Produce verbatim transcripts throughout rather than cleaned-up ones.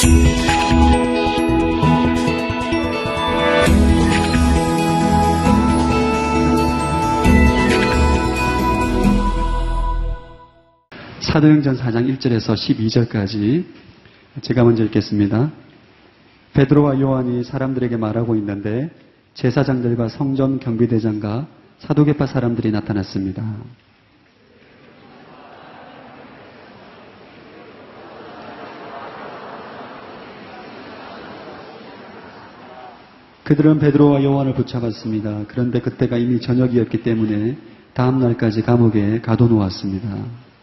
사도행전 사 장 일 절에서 십이 절까지 제가 먼저 읽겠습니다. 베드로와 요한이 사람들에게 말하고 있는데 제사장들과 성전 경비대장과 사두개파 사람들이 나타났습니다. 그들은 베드로와 요한을 붙잡았습니다. 그런데 그때가 이미 저녁이었기 때문에 다음 날까지 감옥에 가둬놓았습니다.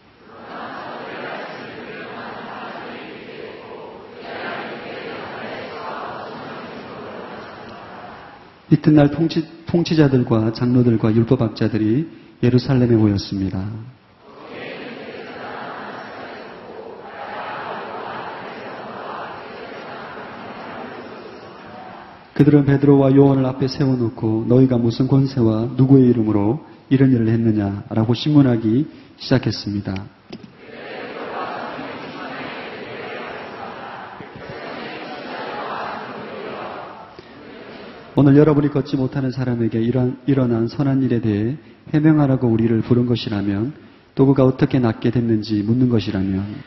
이튿날 통치, 통치자들과 장로들과 율법학자들이 예루살렘에 모였습니다. 그들은 베드로와 요한을 앞에 세워놓고 너희가 무슨 권세와 누구의 이름으로 이런 일을 했느냐라고 신문하기 시작했습니다. 오늘 여러분이 걷지 못하는 사람에게 일어난, 일어난 선한 일에 대해 해명하라고 우리를 부른 것이라면, 또 그가 어떻게 낫게 됐는지 묻는 것이라면,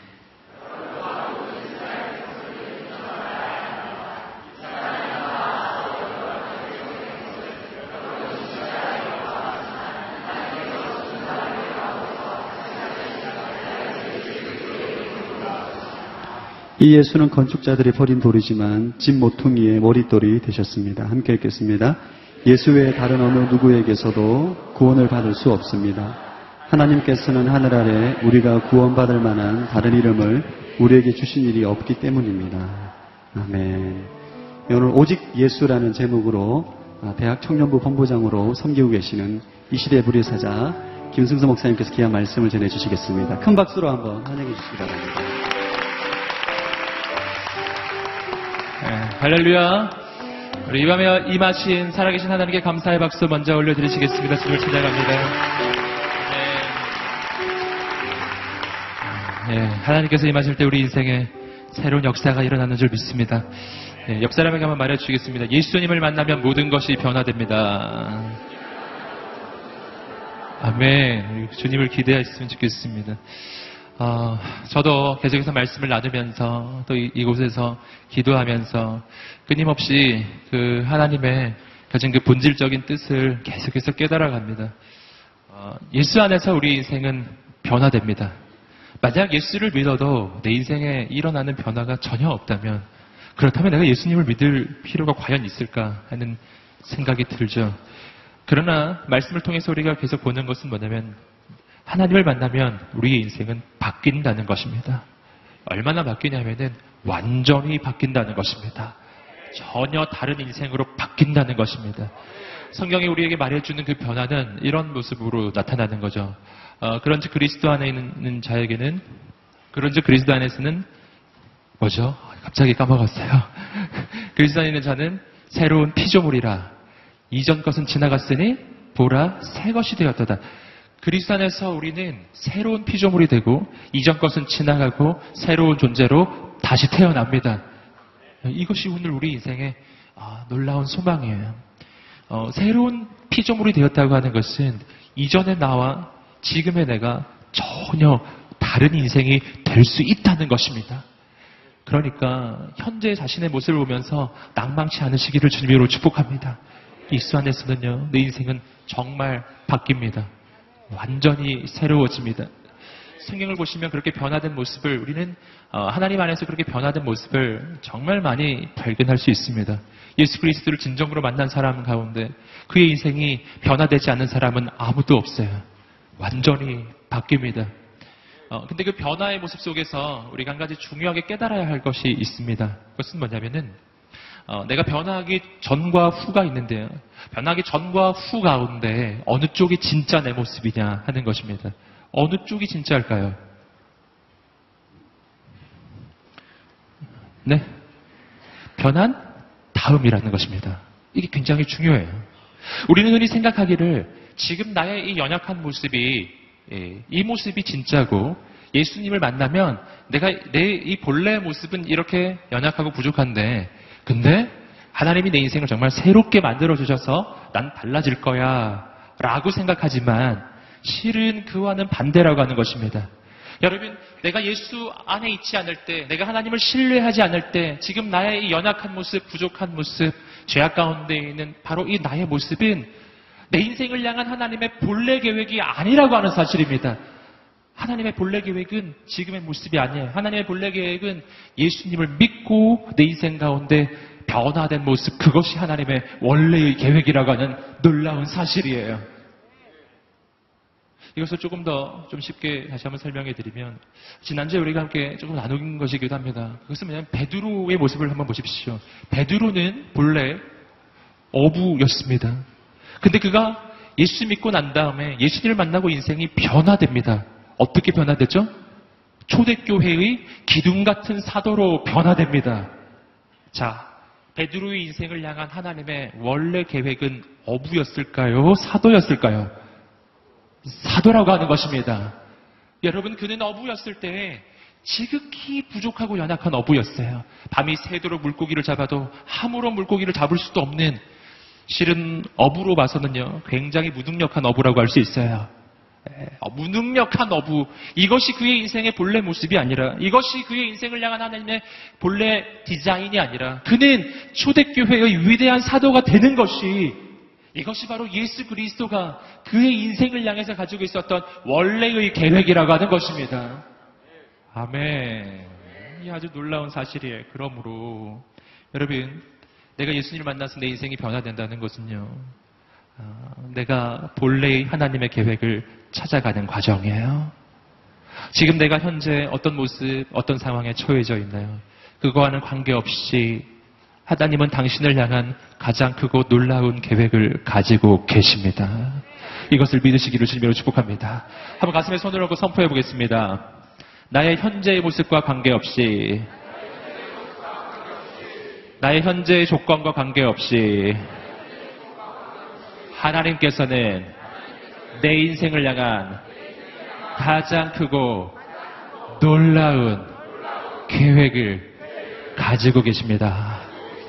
이 예수는 건축자들이 버린 돌이지만 집 모퉁이의 머릿돌이 되셨습니다. 함께 읽겠습니다. 예수 외에 다른 어느 누구에게서도 구원을 받을 수 없습니다. 하나님께서는 하늘 아래 우리가 구원받을 만한 다른 이름을 우리에게 주신 일이 없기 때문입니다. 아멘. 오늘 오직 예수라는 제목으로 대학 청년부 본부장으로 섬기고 계시는 이 시대의 불의사자 김승수 목사님께서 귀한 말씀을 전해주시겠습니다. 큰 박수로 한번 환영해 주시기 바랍니다. 네, 할렐루야. 우리 이 밤에 임하신 살아계신 하나님께 감사의 박수 먼저 올려드리시겠습니다. 주님을 찬양합니다. 네. 네, 하나님께서 임하실 때 우리 인생에 새로운 역사가 일어나는 줄 믿습니다. 네, 옆 사람에게 한번 말해주시겠습니다. 예수님을 만나면 모든 것이 변화됩니다. 아멘. 주님을 기대했으면 좋겠습니다. 어, 저도 계속해서 말씀을 나누면서 또 이, 이곳에서 기도하면서 끊임없이 그 하나님의 가진 그 본질적인 뜻을 계속해서 깨달아갑니다. 어, 예수 안에서 우리 인생은 변화됩니다. 만약 예수를 믿어도 내 인생에 일어나는 변화가 전혀 없다면, 그렇다면 내가 예수님을 믿을 필요가 과연 있을까 하는 생각이 들죠. 그러나 말씀을 통해서 우리가 계속 보는 것은 뭐냐면, 하나님을 만나면 우리의 인생은 바뀐다는 것입니다. 얼마나 바뀌냐면은 완전히 바뀐다는 것입니다. 전혀 다른 인생으로 바뀐다는 것입니다. 성경이 우리에게 말해주는 그 변화는 이런 모습으로 나타나는 거죠. 어, 그런즉 그리스도 안에 있는 자에게는, 그런즉 그리스도 안에서는 뭐죠? 갑자기 까먹었어요. 그리스도 안에 있는 자는 새로운 피조물이라. 이전 것은 지나갔으니 보라 새 것이 되었도다. 그리스도 안에서 우리는 새로운 피조물이 되고 이전 것은 지나가고 새로운 존재로 다시 태어납니다. 이것이 오늘 우리 인생의 아, 놀라운 소망이에요. 어, 새로운 피조물이 되었다고 하는 것은 이전의 나와 지금의 내가 전혀 다른 인생이 될 수 있다는 것입니다. 그러니까 현재 자신의 모습을 보면서 낭망치 않으시기를 주님으로 축복합니다. 예수 안에서는요, 내 인생은 정말 바뀝니다. 완전히 새로워집니다. 성경을 보시면 그렇게 변화된 모습을, 우리는 하나님 안에서 그렇게 변화된 모습을 정말 많이 발견할 수 있습니다. 예수 그리스도를 진정으로 만난 사람 가운데 그의 인생이 변화되지 않는 사람은 아무도 없어요. 완전히 바뀝니다. 어, 근데 그 변화의 모습 속에서 우리가 한 가지 중요하게 깨달아야 할 것이 있습니다. 그것은 뭐냐면은 어, 내가 변화하기 전과 후가 있는데요. 변화하기 전과 후 가운데 어느 쪽이 진짜 내 모습이냐 하는 것입니다. 어느 쪽이 진짜일까요? 네. 변한 다음이라는 것입니다. 이게 굉장히 중요해요. 우리는 흔히 생각하기를 지금 나의 이 연약한 모습이, 이 모습이 진짜고 예수님을 만나면 내가 내 이 본래 모습은 이렇게 연약하고 부족한데, 근데 하나님이 내 인생을 정말 새롭게 만들어주셔서 난 달라질 거야 라고 생각하지만 실은 그와는 반대라고 하는 것입니다. 여러분, 내가 예수 안에 있지 않을 때, 내가 하나님을 신뢰하지 않을 때, 지금 나의 이 연약한 모습, 부족한 모습, 죄악 가운데 있는 바로 이 나의 모습은 내 인생을 향한 하나님의 본래 계획이 아니라고 하는 사실입니다. 하나님의 본래 계획은 지금의 모습이 아니에요. 하나님의 본래 계획은 예수님을 믿고 내 인생 가운데 변화된 모습, 그것이 하나님의 원래의 계획이라고 하는 놀라운 사실이에요. 이것을 조금 더 좀 쉽게 다시 한번 설명해 드리면, 지난주에 우리가 함께 조금 나눈 것이기도 합니다. 그것은 뭐냐면 베드로의 모습을 한번 보십시오. 베드로는 본래 어부였습니다. 근데 그가 예수 믿고 난 다음에 예수님을 만나고 인생이 변화됩니다. 어떻게 변화되죠? 초대교회의 기둥 같은 사도로 변화됩니다. 자, 베드로의 인생을 향한 하나님의 원래 계획은 어부였을까요? 사도였을까요? 사도라고 하는 것입니다. 여러분, 그는 어부였을 때 지극히 부족하고 연약한 어부였어요. 밤이 새도록 물고기를 잡아도 아무런 물고기를 잡을 수도 없는, 실은 어부로 봐서는요 굉장히 무능력한 어부라고 할 수 있어요. 무능력한 어부, 이것이 그의 인생의 본래 모습이 아니라, 이것이 그의 인생을 향한 하나님의 본래 디자인이 아니라, 그는 초대교회의 위대한 사도가 되는 것이, 이것이 바로 예수 그리스도가 그의 인생을 향해서 가지고 있었던 원래의 계획이라고 하는 것입니다. 아멘. 이 아주 놀라운 사실이에요. 그러므로 여러분, 내가 예수님을 만나서 내 인생이 변화된다는 것은요, 어, 내가 본래의 하나님의 계획을 찾아가는 과정이에요. 지금 내가 현재 어떤 모습, 어떤 상황에 처해져 있나요? 그거와는 관계없이 하나님은 당신을 향한 가장 크고 놀라운 계획을 가지고 계십니다. 이것을 믿으시기를 주님으로 축복합니다. 한번 가슴에 손을 얹고 선포해 보겠습니다. 나의 현재의 모습과 관계없이, 나의 현재의 조건과 관계없이 하나님께서는 내 인생을 향한 가장 크고 놀라운 계획을 가지고 계십니다.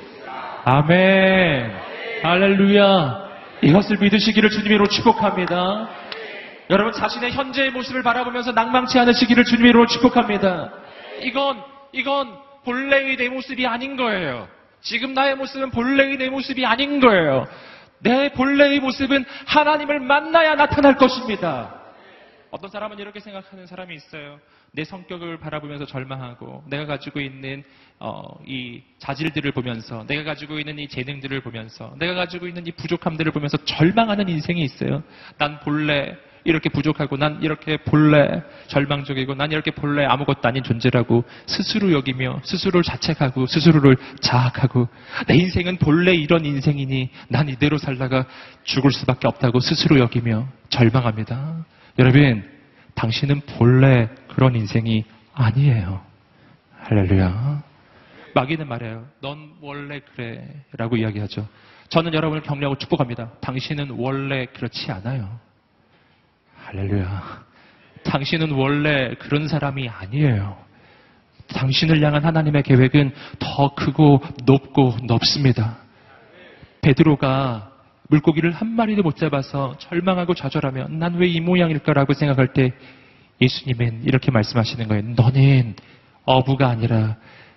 아멘. 할렐루야. 이것을 믿으시기를 주님으로 축복합니다. 여러분, 자신의 현재의 모습을 바라보면서 낭망치 않으시기를 주님으로 축복합니다. 이건, 이건 본래의 내 모습이 아닌 거예요. 지금 나의 모습은 본래의 내 모습이 아닌 거예요. 내 본래의 모습은 하나님을 만나야 나타날 것입니다. 어떤 사람은 이렇게 생각하는 사람이 있어요. 내 성격을 바라보면서 절망하고, 내가 가지고 있는 어, 이 자질들을 보면서, 내가 가지고 있는 이 재능들을 보면서, 내가 가지고 있는 이 부족함들을 보면서 절망하는 인생이 있어요. 난 본래 이렇게 부족하고, 난 이렇게 본래 절망적이고, 난 이렇게 본래 아무것도 아닌 존재라고 스스로 여기며 스스로를 자책하고 스스로를 자학하고, 내 인생은 본래 이런 인생이니 난 이대로 살다가 죽을 수밖에 없다고 스스로 여기며 절망합니다. 여러분, 당신은 본래 그런 인생이 아니에요. 할렐루야. 마귀는 말해요. 넌 원래 그래 라고 이야기하죠. 저는 여러분을 격려하고 축복합니다. 당신은 원래 그렇지 않아요. 할렐루야. 당신은 원래 그런 사람이 아니에요. 당신을 향한 하나님의 계획은 더 크고 높고 넓습니다. 베드로가 물고기를 한 마리도 못 잡아서 절망하고 좌절하며 난 왜 이 모양일까라고 생각할 때 예수님은 이렇게 말씀하시는 거예요. 너는 어부가 아니라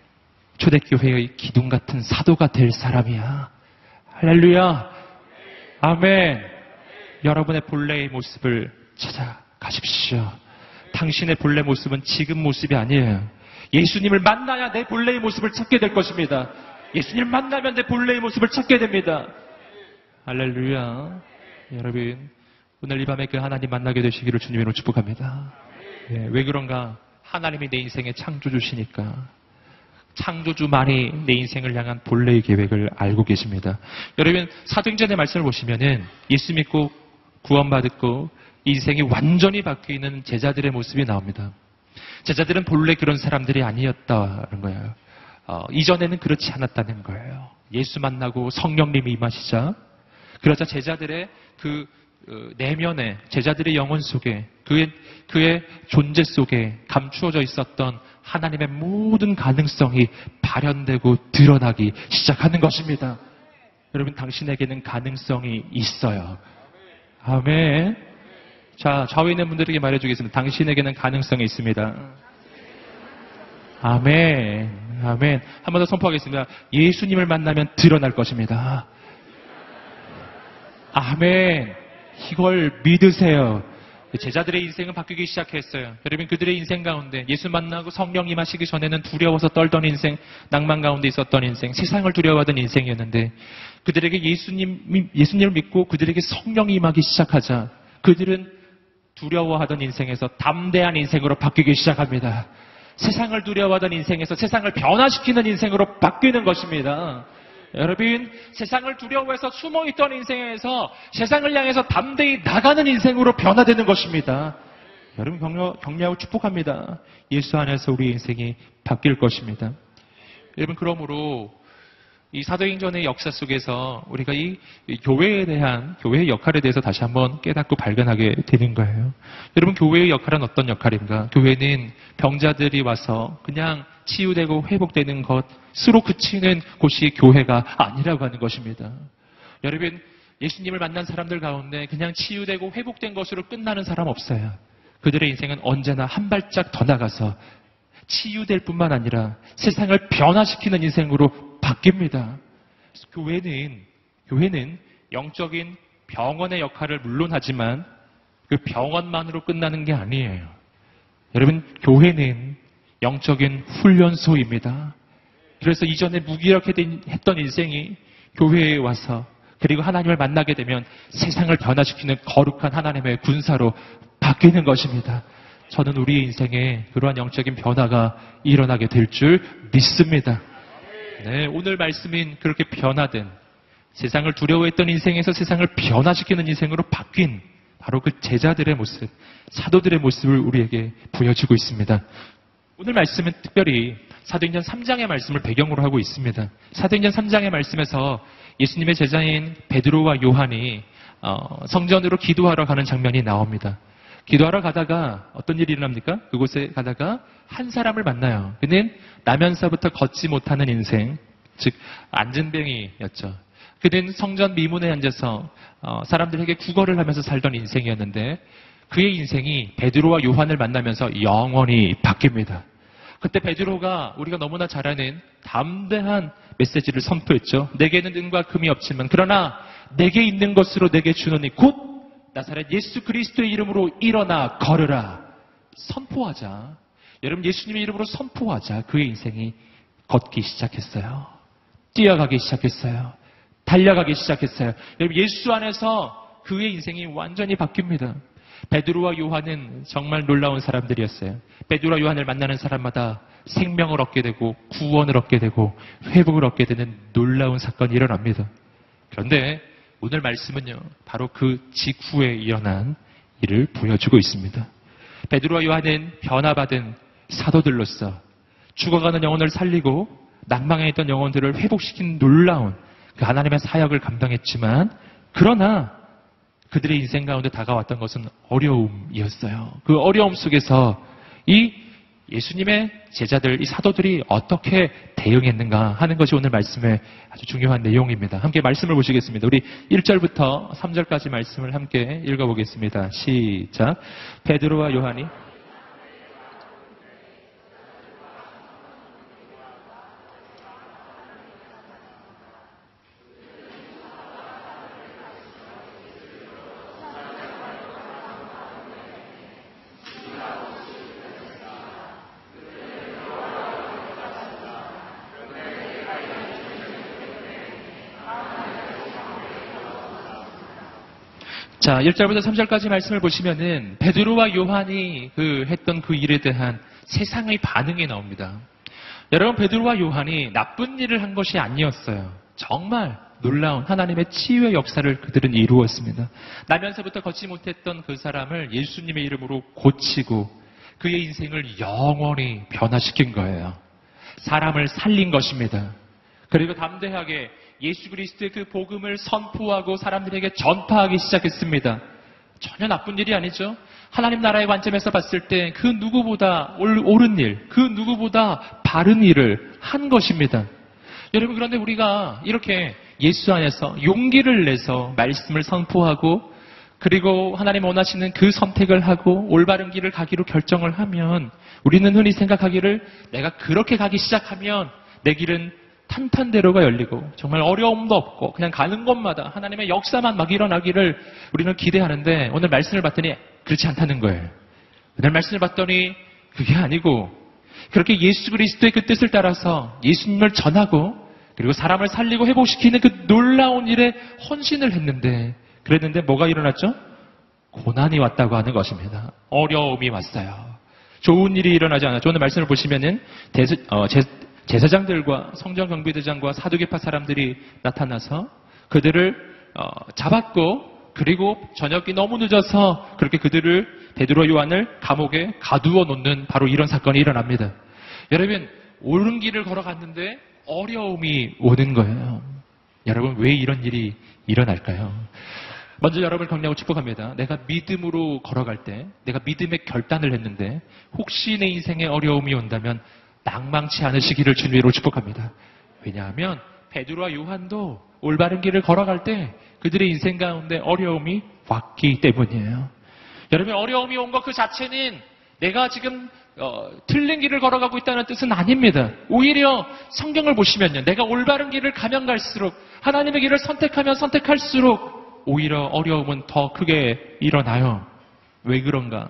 초대교회의 기둥 같은 사도가 될 사람이야. 할렐루야. 아멘. 여러분의 본래의 모습을 찾아가십시오. 당신의 본래 모습은 지금 모습이 아니에요. 예수님을 만나야 내 본래의 모습을 찾게 될 것입니다. 예수님을 만나면 내 본래의 모습을 찾게 됩니다. 할렐루야. 여러분, 오늘 이 밤에 그 하나님 만나게 되시기를 주님으로 축복합니다. 예, 왜 그런가? 하나님이 내 인생의 창조주시니까. 창조주만이 내 인생을 향한 본래의 계획을 알고 계십니다. 여러분, 사도행전의 말씀을 보시면은 예수 믿고 구원받고 인생이 완전히 바뀌는 제자들의 모습이 나옵니다. 제자들은 본래 그런 사람들이 아니었다는 거예요. 어, 이전에는 그렇지 않았다는 거예요. 예수 만나고 성령님이 임하시자, 그러자 제자들의 그 어, 내면에, 제자들의 영혼 속에 그 그의, 그의 존재 속에 감추어져 있었던 하나님의 모든 가능성이 발현되고 드러나기 시작하는 것입니다. 여러분, 당신에게는 가능성이 있어요. 아멘. 자, 좌우에 있는 분들에게 말해주겠습니다. 당신에게는 가능성이 있습니다. 아멘. 아멘. 한 번 더 선포하겠습니다. 예수님을 만나면 드러날 것입니다. 아멘. 이걸 믿으세요. 제자들의 인생은 바뀌기 시작했어요. 여러분, 그들의 인생 가운데 예수 만나고 성령 임하시기 전에는 두려워서 떨던 인생, 낭만 가운데 있었던 인생, 세상을 두려워하던 인생이었는데 그들에게 예수님, 예수님을 믿고 그들에게 성령이 임하기 시작하자 그들은 두려워하던 인생에서 담대한 인생으로 바뀌기 시작합니다. 세상을 두려워하던 인생에서 세상을 변화시키는 인생으로 바뀌는 것입니다. 여러분, 세상을 두려워해서 숨어있던 인생에서 세상을 향해서 담대히 나가는 인생으로 변화되는 것입니다. 여러분, 격려, 격려하고 축복합니다. 예수 안에서 우리 인생이 바뀔 것입니다. 여러분, 그러므로 이 사도행전의 역사 속에서 우리가 이 교회에 대한, 교회의 역할에 대해서 다시 한번 깨닫고 발견하게 되는 거예요. 여러분, 교회의 역할은 어떤 역할인가? 교회는 병자들이 와서 그냥 치유되고 회복되는 것으로 그치는 곳이 교회가 아니라고 하는 것입니다. 여러분, 예수님을 만난 사람들 가운데 그냥 치유되고 회복된 것으로 끝나는 사람 없어요. 그들의 인생은 언제나 한 발짝 더 나가서 치유될 뿐만 아니라 세상을 변화시키는 인생으로 바뀝니다. 교회는, 교회는 영적인 병원의 역할을 물론 하지만 그 병원만으로 끝나는 게 아니에요. 여러분, 교회는 영적인 훈련소입니다. 그래서 이전에 무기력해 했던 인생이 교회에 와서 그리고 하나님을 만나게 되면 세상을 변화시키는 거룩한 하나님의 군사로 바뀌는 것입니다. 저는 우리의 인생에 그러한 영적인 변화가 일어나게 될 줄 믿습니다. 네, 오늘 말씀인 그렇게 변화된 세상을 두려워했던 인생에서 세상을 변화시키는 인생으로 바뀐 바로 그 제자들의 모습, 사도들의 모습을 우리에게 보여주고 있습니다. 오늘 말씀은 특별히 사도행전 삼 장의 말씀을 배경으로 하고 있습니다. 사도행전 삼 장의 말씀에서 예수님의 제자인 베드로와 요한이 어, 성전으로 기도하러 가는 장면이 나옵니다. 기도하러 가다가 어떤 일이 일어납니까? 그곳에 가다가 한 사람을 만나요. 그는 나면서부터 걷지 못하는 인생, 즉 안진뱅이였죠. 그는 성전 미문에 앉아서 어, 사람들에게 구걸을 하면서 살던 인생이었는데 그의 인생이 베드로와 요한을 만나면서 영원히 바뀝니다. 그때 베드로가 우리가 너무나 잘 아는 담대한 메시지를 선포했죠. 내게는 은과 금이 없지만 그러나 내게 있는 것으로 내게 주노니 곧 나사렛 예수 그리스도의 이름으로 일어나 걸으라. 선포하자. 여러분, 예수님의 이름으로 선포하자. 그의 인생이 걷기 시작했어요. 뛰어가기 시작했어요. 달려가기 시작했어요. 여러분, 예수 안에서 그의 인생이 완전히 바뀝니다. 베드로와 요한은 정말 놀라운 사람들이었어요. 베드로와 요한을 만나는 사람마다 생명을 얻게 되고 구원을 얻게 되고 회복을 얻게 되는 놀라운 사건이 일어납니다. 그런데 오늘 말씀은요, 바로 그 직후에 일어난 일을 보여주고 있습니다. 베드로와 요한은 변화받은 사도들로서 죽어가는 영혼을 살리고 낭망해 있던 영혼들을 회복시킨 놀라운 그 하나님의 사역을 감당했지만 그러나 그들의 인생 가운데 다가왔던 것은 어려움이었어요. 그 어려움 속에서 이 예수님의 제자들, 이 사도들이 어떻게 대응했는가 하는 것이 오늘 말씀의 아주 중요한 내용입니다. 함께 말씀을 보시겠습니다. 우리 일 절부터 삼 절까지 말씀을 함께 읽어보겠습니다. 시작. 베드로와 요한이 자, 일 절부터 삼 절까지 말씀을 보시면은 베드로와 요한이 그 했던 그 일에 대한 세상의 반응이 나옵니다. 여러분, 베드로와 요한이 나쁜 일을 한 것이 아니었어요. 정말 놀라운 하나님의 치유의 역사를 그들은 이루었습니다. 나면서부터 걷지 못했던 그 사람을 예수님의 이름으로 고치고 그의 인생을 영원히 변화시킨 거예요. 사람을 살린 것입니다. 그리고 담대하게 예수 그리스도의 그 복음을 선포하고 사람들에게 전파하기 시작했습니다. 전혀 나쁜 일이 아니죠. 하나님 나라의 관점에서 봤을 때 그 누구보다 옳은 일, 그 누구보다 바른 일을 한 것입니다. 여러분, 그런데 우리가 이렇게 예수 안에서 용기를 내서 말씀을 선포하고 그리고 하나님 원하시는 그 선택을 하고 올바른 길을 가기로 결정을 하면 우리는 흔히 생각하기를 내가 그렇게 가기 시작하면 내 길은 탄탄대로가 열리고 정말 어려움도 없고 그냥 가는 곳마다 하나님의 역사만 막 일어나기를 우리는 기대하는데 오늘 말씀을 봤더니 그렇지 않다는 거예요. 오늘 말씀을 봤더니 그게 아니고 그렇게 예수 그리스도의 그 뜻을 따라서 예수님을 전하고 그리고 사람을 살리고 회복시키는 그 놀라운 일에 헌신을 했는데 그랬는데 뭐가 일어났죠? 고난이 왔다고 하는 것입니다. 어려움이 왔어요. 좋은 일이 일어나지 않았죠. 오늘 말씀을 보시면은 대세, 어, 제, 제사장들과 성전경비대장과 사두개파 사람들이 나타나서 그들을 어, 잡았고 그리고 저녁이 너무 늦어서 그렇게 그들을 베드로 요한을 감옥에 가두어 놓는 바로 이런 사건이 일어납니다. 여러분, 옳은 길을 걸어갔는데 어려움이 오는 거예요. 여러분, 왜 이런 일이 일어날까요? 먼저 여러분을 격려하고 축복합니다. 내가 믿음으로 걸어갈 때, 내가 믿음의 결단을 했는데 혹시 내 인생에 어려움이 온다면 낭망치 않으시기를 주님으로 축복합니다. 왜냐하면 베드로와 요한도 올바른 길을 걸어갈 때 그들의 인생 가운데 어려움이 왔기 때문이에요. 여러분, 어려움이 온 것 그 자체는 내가 지금 어, 틀린 길을 걸어가고 있다는 뜻은 아닙니다. 오히려 성경을 보시면요, 내가 올바른 길을 가면 갈수록 하나님의 길을 선택하면 선택할수록 오히려 어려움은 더 크게 일어나요. 왜 그런가?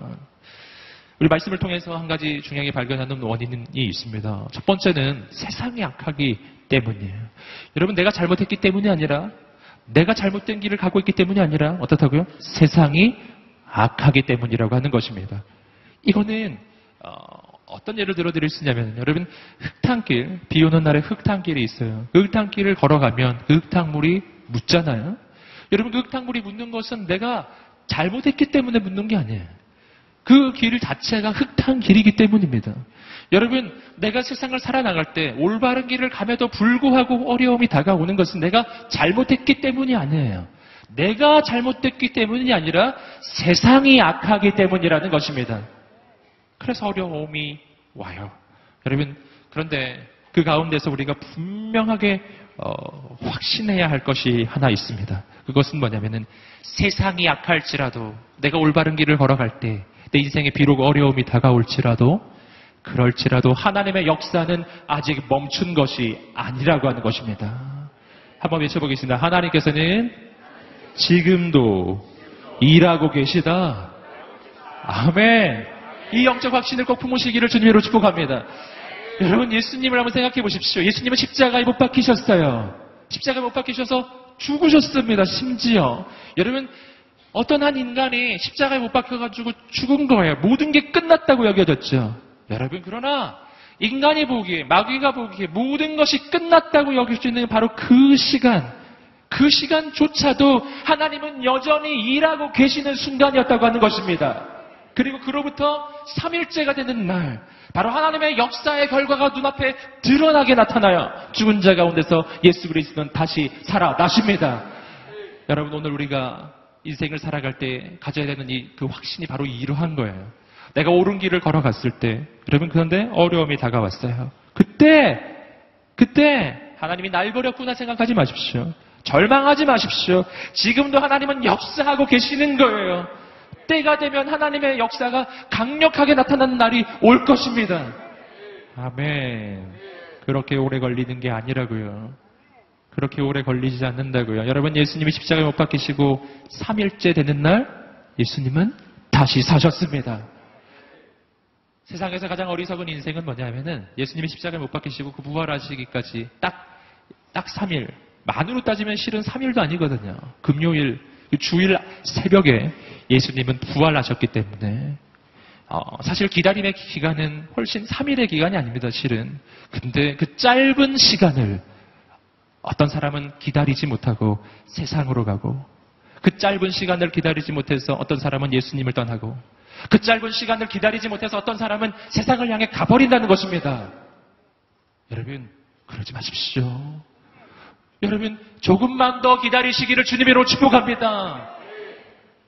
우리 말씀을 통해서 한 가지 중요하게 발견하는 원인이 있습니다. 첫 번째는 세상이 악하기 때문이에요. 여러분, 내가 잘못했기 때문이 아니라 내가 잘못된 길을 가고 있기 때문이 아니라 어떻다고요? 세상이 악하기 때문이라고 하는 것입니다. 이거는 어, 어떤 예를 들어드릴 수 있냐면 여러분, 흙탕길, 비 오는 날에 흙탕길이 있어요. 그 흙탕길을 걸어가면 그 흙탕물이 묻잖아요. 여러분, 그 흙탕물이 묻는 것은 내가 잘못했기 때문에 묻는 게 아니에요. 그 길 자체가 흙탕길이기 때문입니다. 여러분, 내가 세상을 살아나갈 때 올바른 길을 감에도 불구하고 어려움이 다가오는 것은 내가 잘못했기 때문이 아니에요. 내가 잘못됐기 때문이 아니라 세상이 악하기 때문이라는 것입니다. 그래서 어려움이 와요. 여러분, 그런데 그 가운데서 우리가 분명하게 어, 확신해야 할 것이 하나 있습니다. 그것은 뭐냐면은 세상이 악할지라도 내가 올바른 길을 걸어갈 때 내 인생에 비록 어려움이 다가올지라도 그럴지라도 하나님의 역사는 아직 멈춘 것이 아니라고 하는 것입니다. 한번 외쳐보겠습니다. 하나님께서는 지금도 일하고 계시다. 아멘. 이 영적 확신을 꼭 품으시기를 주님으로 축복합니다. 여러분, 예수님을 한번 생각해 보십시오. 예수님은 십자가에 못 박히셨어요. 십자가에 못 박히셔서 죽으셨습니다. 심지어 여러분, 어떤 한 인간이 십자가에 못 박혀가지고 죽은 거예요. 모든 게 끝났다고 여겨졌죠. 여러분, 그러나 인간이 보기에, 마귀가 보기에 모든 것이 끝났다고 여길 수 있는 바로 그 시간, 그 시간조차도 하나님은 여전히 일하고 계시는 순간이었다고 하는 것입니다. 그리고 그로부터 삼 일째가 되는 날, 바로 하나님의 역사의 결과가 눈앞에 드러나게 나타나요. 죽은 자 가운데서 예수 그리스도는 다시 살아나십니다. 여러분, 오늘 우리가 인생을 살아갈 때 가져야 되는 이 그 확신이 바로 이러한 거예요. 내가 옳은 길을 걸어갔을 때, 여러분, 그런데 어려움이 다가왔어요. 그때, 그때 하나님이 날 버렸구나 생각하지 마십시오. 절망하지 마십시오. 지금도 하나님은 역사하고 계시는 거예요. 때가 되면 하나님의 역사가 강력하게 나타나는 날이 올 것입니다. 아멘. 그렇게 오래 걸리는 게 아니라고요. 그렇게 오래 걸리지 않는다고요. 여러분, 예수님이 십자가에 못 박히시고 삼 일째 되는 날 예수님은 다시 사셨습니다. 세상에서 가장 어리석은 인생은 뭐냐면은 예수님이 십자가에 못 박히시고 그 부활하시기까지 딱, 딱 삼 일. 만으로 따지면 실은 삼 일도 아니거든요. 금요일, 주일 새벽에 예수님은 부활하셨기 때문에 어, 사실 기다림의 기간은 훨씬 삼 일의 기간이 아닙니다. 실은. 근데 그 짧은 시간을 어떤 사람은 기다리지 못하고 세상으로 가고, 그 짧은 시간을 기다리지 못해서 어떤 사람은 예수님을 떠나고, 그 짧은 시간을 기다리지 못해서 어떤 사람은 세상을 향해 가버린다는 것입니다. 여러분, 그러지 마십시오. 여러분, 조금만 더 기다리시기를 주님으로 축복합니다.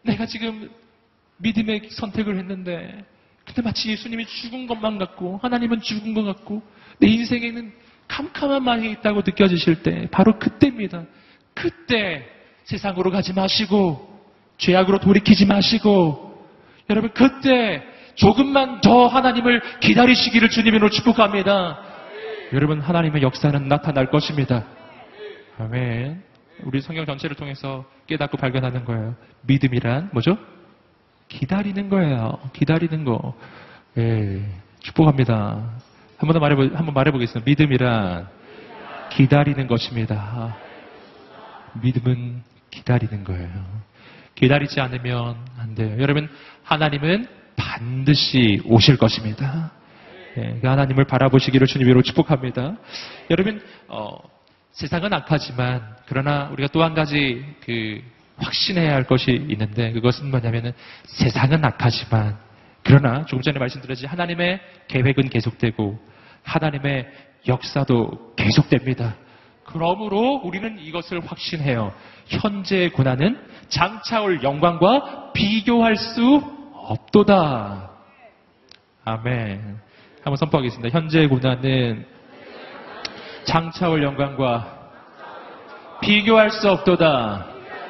내가 지금 믿음의 선택을 했는데 근데 마치 예수님이 죽은 것만 같고 하나님은 죽은 것 같고 내 인생에는 캄캄한 망이 있다고 느껴지실 때 바로 그때입니다. 그때 세상으로 가지 마시고 죄악으로 돌이키지 마시고 여러분 그때 조금만 더 하나님을 기다리시기를 주님으로 축복합니다. 여러분 하나님의 역사는 나타날 것입니다. 아멘. 우리 성경 전체를 통해서 깨닫고 발견하는 거예요. 믿음이란 뭐죠? 기다리는 거예요. 기다리는 거. 예, 축복합니다. 한 번 더 말해보, 한번 말해보겠습니다. 믿음이란 기다리는 것입니다. 믿음은 기다리는 거예요. 기다리지 않으면 안 돼요. 여러분, 하나님은 반드시 오실 것입니다. 예, 그 하나님을 바라보시기를 주님으로 축복합니다. 여러분, 어, 세상은 악하지만 그러나 우리가 또 한 가지 그 확신해야 할 것이 있는데 그것은 뭐냐면은 세상은 악하지만 그러나 조금 전에 말씀드렸지 하나님의 계획은 계속되고 하나님의 역사도 계속됩니다. 그러므로 우리는 이것을 확신해요. 현재의 고난은 장차올 영광과 비교할 수 없도다. 아멘. 한번 선포하겠습니다. 현재의 고난은 장차올 영광과 비교할 수 없도다.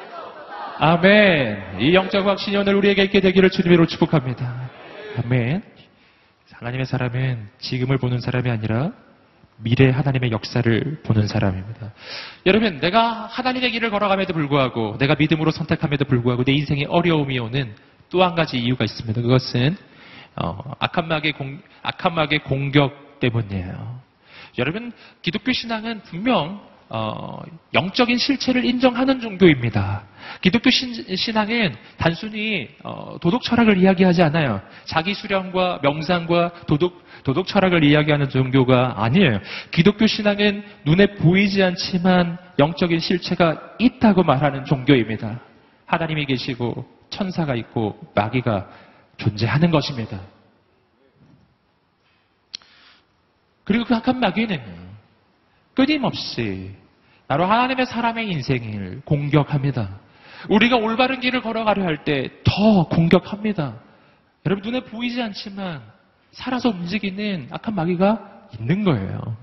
아멘. 이 영적 확신이 오늘 우리에게 있게 되기를 주님으로 축복합니다. 아멘. 하나님의 사람은 지금을 보는 사람이 아니라 미래 하나님의 역사를 보는 사람입니다. 여러분, 내가 하나님의 길을 걸어감에도 불구하고 내가 믿음으로 선택함에도 불구하고 내 인생에 어려움이 오는 또 한 가지 이유가 있습니다. 그것은 어, 악한 마귀의 공, 악한 마귀의 공격 때문이에요. 여러분, 기독교 신앙은 분명 어, 영적인 실체를 인정하는 종교입니다. 기독교 신, 신앙은 단순히 어, 도덕 철학을 이야기하지 않아요. 자기 수련과 명상과 도덕, 도덕 철학을 이야기하는 종교가 아니에요. 기독교 신앙은 눈에 보이지 않지만 영적인 실체가 있다고 말하는 종교입니다. 하나님이 계시고 천사가 있고 마귀가 존재하는 것입니다. 그리고 그 악한 마귀는 끊임없이 나로 하나님의 사람의 인생을 공격합니다. 우리가 올바른 길을 걸어가려 할 때 더 공격합니다. 여러분 눈에 보이지 않지만 살아서 움직이는 악한 마귀가 있는 거예요.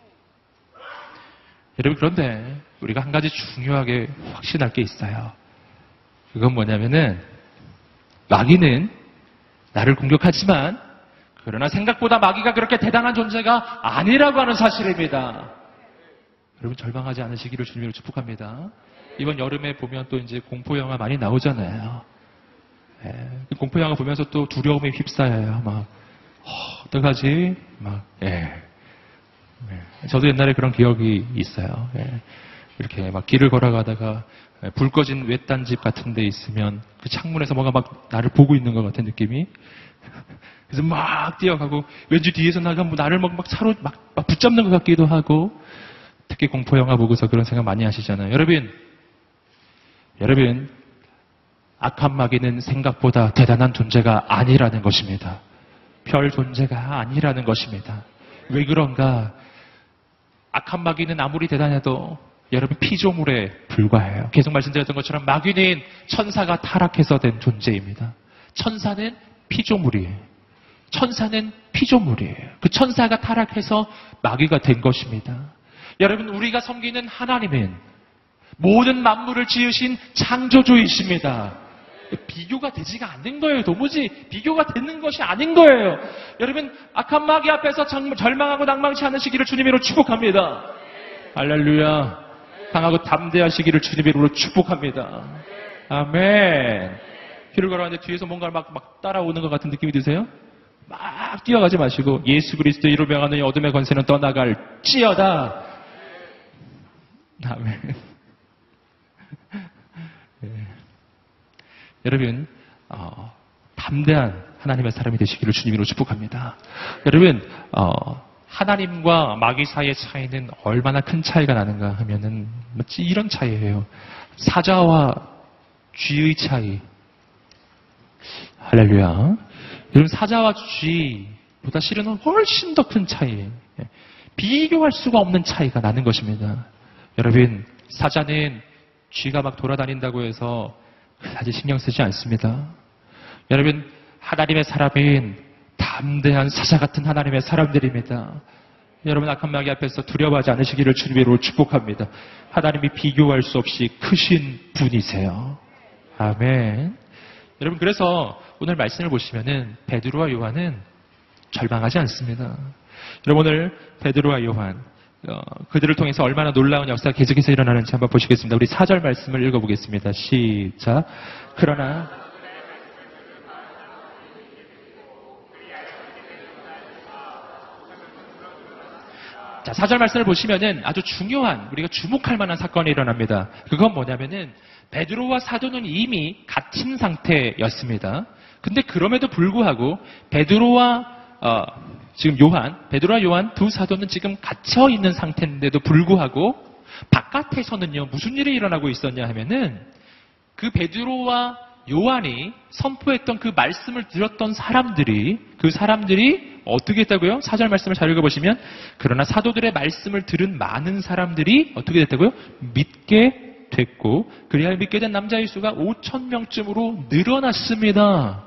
여러분 그런데 우리가 한 가지 중요하게 확신할 게 있어요. 그건 뭐냐면은 마귀는 나를 공격하지만 그러나 생각보다 마귀가 그렇게 대단한 존재가 아니라고 하는 사실입니다. 여러분 절망하지 않으시기를 주님으로 축복합니다. 이번 여름에 보면 또 이제 공포 영화 많이 나오잖아요. 예, 공포 영화 보면서 또 두려움에 휩싸여요. 막 어, 어떡하지? 막 예. 예. 저도 옛날에 그런 기억이 있어요. 예. 이렇게 막 길을 걸어가다가 불 꺼진 외딴 집 같은 데 있으면 그 창문에서 뭔가 막 나를 보고 있는 것 같은 느낌이. 그래서 막 뛰어가고 왠지 뒤에서 나가 뭐 나를 막, 막 차로 막, 막 붙잡는 것 같기도 하고. 특히 공포 영화 보고서 그런 생각 많이 하시잖아요. 여러분, 여러분, 악한 마귀는 생각보다 대단한 존재가 아니라는 것입니다. 별 존재가 아니라는 것입니다. 왜 그런가? 악한 마귀는 아무리 대단해도 여러분 피조물에 불과해요. 계속 말씀드렸던 것처럼 마귀는 천사가 타락해서 된 존재입니다. 천사는 피조물이에요. 천사는 피조물이에요. 그 천사가 타락해서 마귀가 된 것입니다. 여러분 우리가 섬기는 하나님은 모든 만물을 지으신 창조주이십니다. 비교가 되지가 않는 거예요. 도무지 비교가 되는 것이 아닌 거예요. 여러분 악한 마귀 앞에서 절망하고 낭망치 않으시기를 주님으로 축복합니다. 할렐루야. 강하고 담대하시기를 주님으로 축복합니다. 아멘. 길을 걸어가는데 뒤에서 뭔가 막, 막 따라오는 것 같은 느낌이 드세요? 막 뛰어가지 마시고 예수 그리스도 이로 명하는 어둠의 권세는 떠나갈지어다. 아멘. 네. 여러분 어, 담대한 하나님의 사람이 되시기를 주님으로 축복합니다. 여러분 어, 하나님과 마귀 사이의 차이는 얼마나 큰 차이가 나는가 하면은 이런 차이예요. 사자와 쥐의 차이. 할렐루야. 여러분 사자와 쥐보다 실은 훨씬 더 큰 차이예요. 비교할 수가 없는 차이가 나는 것입니다. 여러분 사자는 쥐가 막 돌아다닌다고 해서 그다지 신경 쓰지 않습니다. 여러분, 하나님의 사람인 담대한 사자 같은 하나님의 사람들입니다. 여러분, 악한 마귀 앞에서 두려워하지 않으시기를 주님으로 축복합니다. 하나님이 비교할 수 없이 크신 분이세요. 아멘. 여러분, 그래서 오늘 말씀을 보시면은 베드로와 요한은 절망하지 않습니다. 여러분, 오늘 베드로와 요한 어, 그들을 통해서 얼마나 놀라운 역사가 계속해서 일어나는지 한번 보시겠습니다. 우리 사 절 말씀을 읽어보겠습니다. 시작. 그러나 자, 사 절 말씀을 보시면은 아주 중요한, 우리가 주목할 만한 사건이 일어납니다. 그건 뭐냐면은 베드로와 사도는 이미 갇힌 상태였습니다. 근데 그럼에도 불구하고 베드로와 어, 지금 요한, 베드로와 요한 두 사도는 지금 갇혀 있는 상태인데도 불구하고 바깥에서는요, 무슨 일이 일어나고 있었냐 하면은 그 베드로와 요한이 선포했던 그 말씀을 들었던 사람들이, 그 사람들이 어떻게 했다고요? 사 절 말씀을 잘 읽어보시면, 그러나 사도들의 말씀을 들은 많은 사람들이 어떻게 됐다고요? 믿게 됐고, 그리하여 믿게 된 남자의 수가 오천 명쯤으로 늘어났습니다.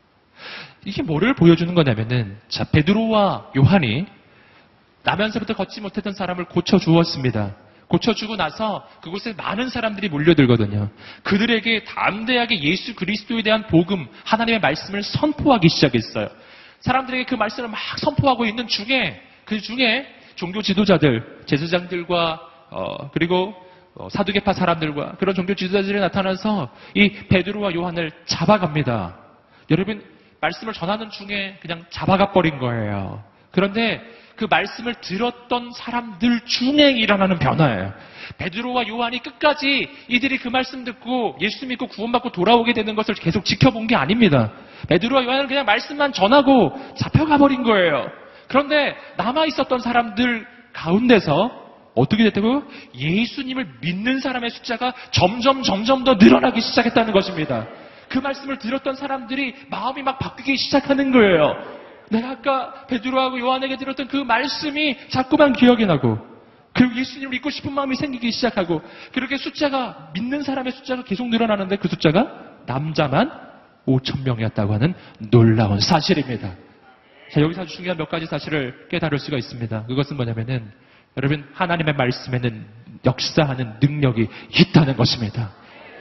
이게 뭐를 보여주는 거냐면은, 자, 베드로와 요한이 나면서부터 걷지 못했던 사람을 고쳐주었습니다. 고쳐주고 나서 그곳에 많은 사람들이 몰려들거든요. 그들에게 담대하게 예수 그리스도에 대한 복음, 하나님의 말씀을 선포하기 시작했어요. 사람들에게 그 말씀을 막 선포하고 있는 중에, 그 중에 종교 지도자들, 제사장들과 어, 그리고 어, 사두개파 사람들과 그런 종교 지도자들이 나타나서 이 베드로와 요한을 잡아갑니다. 여러분, 말씀을 전하는 중에 그냥 잡아가 버린 거예요. 그런데 그 말씀을 들었던 사람들 중에 일어나는 변화예요. 베드로와 요한이 끝까지 이들이 그 말씀 듣고 예수 믿고 구원받고 돌아오게 되는 것을 계속 지켜본 게 아닙니다. 베드로와 요한은 그냥 말씀만 전하고 잡혀가 버린 거예요. 그런데 남아있었던 사람들 가운데서 어떻게 됐다고요? 예수님을 믿는 사람의 숫자가 점점 점점 더 늘어나기 시작했다는 것입니다. 그 말씀을 들었던 사람들이 마음이 막 바뀌기 시작하는 거예요. 내가 아까 베드로하고 요한에게 들었던 그 말씀이 자꾸만 기억이 나고, 그리고 예수님을 믿고 싶은 마음이 생기기 시작하고, 그렇게 숫자가, 믿는 사람의 숫자가 계속 늘어나는데 그 숫자가 남자만 오천 명이었다고 하는 놀라운 사실입니다. 자, 여기서 아주 중요한 몇 가지 사실을 깨달을 수가 있습니다. 그것은 뭐냐면은, 여러분, 하나님의 말씀에는 역사하는 능력이 있다는 것입니다.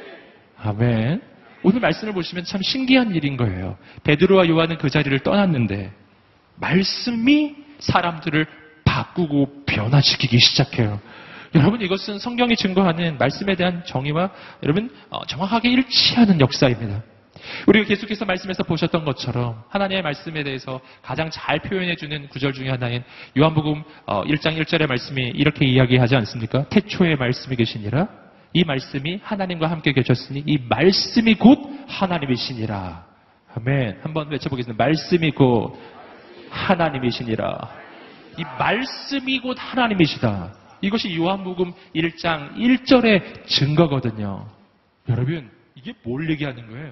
아멘. 오늘 말씀을 보시면 참 신기한 일인 거예요. 베드로와 요한은 그 자리를 떠났는데 말씀이 사람들을 바꾸고 변화시키기 시작해요. 여러분, 이것은 성경이 증거하는 말씀에 대한 정의와 여러분 어, 정확하게 일치하는 역사입니다. 우리가 계속해서 말씀에서 보셨던 것처럼 하나님의 말씀에 대해서 가장 잘 표현해주는 구절 중에 하나인 요한복음 어, 일 장 일 절의 말씀이 이렇게 이야기하지 않습니까? 태초에 말씀이 계시니라. 이 말씀이 하나님과 함께 계셨으니 이 말씀이 곧 하나님이시니라. 아멘. 한번 외쳐보겠습니다. 말씀이 곧 하나님이시니라. 이 말씀이 곧 하나님이시다. 이것이 요한복음 일 장 일 절의 증거거든요. 여러분, 이게 뭘 얘기하는 거예요?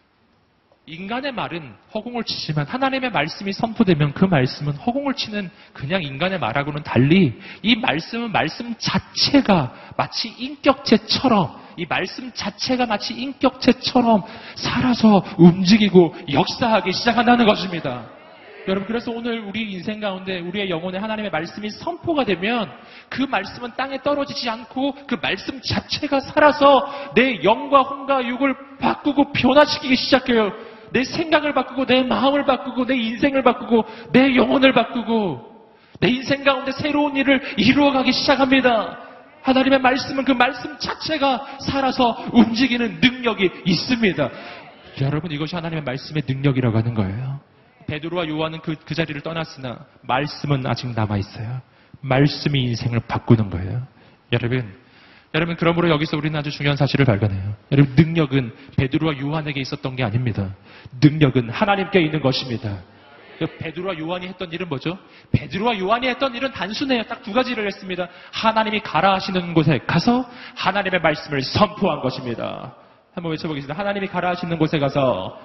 인간의 말은 허공을 치지만 하나님의 말씀이 선포되면 그 말씀은 허공을 치는 그냥 인간의 말하고는 달리 이 말씀은 말씀 자체가 마치 인격체처럼, 이 말씀 자체가 마치 인격체처럼 살아서 움직이고 역사하기 시작한다는 것입니다. 여러분, 그래서 오늘 우리 인생 가운데 우리의 영혼에 하나님의 말씀이 선포가 되면 그 말씀은 땅에 떨어지지 않고 그 말씀 자체가 살아서 내 영과 혼과 육을 바꾸고 변화시키기 시작해요. 내 생각을 바꾸고 내 마음을 바꾸고 내 인생을 바꾸고 내 영혼을 바꾸고 내 인생 가운데 새로운 일을 이루어가기 시작합니다. 하나님의 말씀은 그 말씀 자체가 살아서 움직이는 능력이 있습니다. 여러분, 이것이 하나님의 말씀의 능력이라고 하는 거예요. 베드로와 요한은 그, 그 자리를 떠났으나 말씀은 아직 남아있어요. 말씀이 인생을 바꾸는 거예요. 여러분, 여러분, 그러므로 여기서 우리는 아주 중요한 사실을 발견해요. 여러분, 능력은 베드로와 요한에게 있었던 게 아닙니다. 능력은 하나님께 있는 것입니다. 베드로와 요한이 했던 일은 뭐죠? 베드로와 요한이 했던 일은 단순해요. 딱 두 가지를 했습니다. 하나님이 가라 하시는 곳에 가서 하나님의 말씀을 선포한 것입니다. 한번 외쳐보겠습니다. 하나님이 가라 하시는 곳에 가서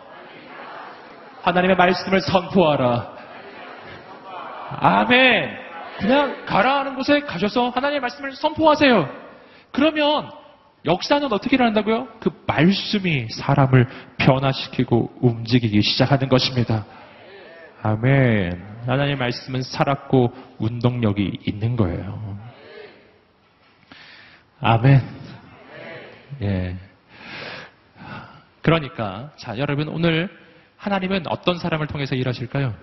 하나님의 말씀을 선포하라. 아멘. 그냥 가라 하는 곳에 가셔서 하나님의 말씀을 선포하세요. 그러면 역사는 어떻게 일어난다고요? 그 말씀이 사람을 변화시키고 움직이기 시작하는 것입니다. 아멘. 하나님의 말씀은 살았고 운동력이 있는 거예요. 아멘. 예. 그러니까 자, 여러분 오늘 하나님은 어떤 사람을 통해서 일하실까요?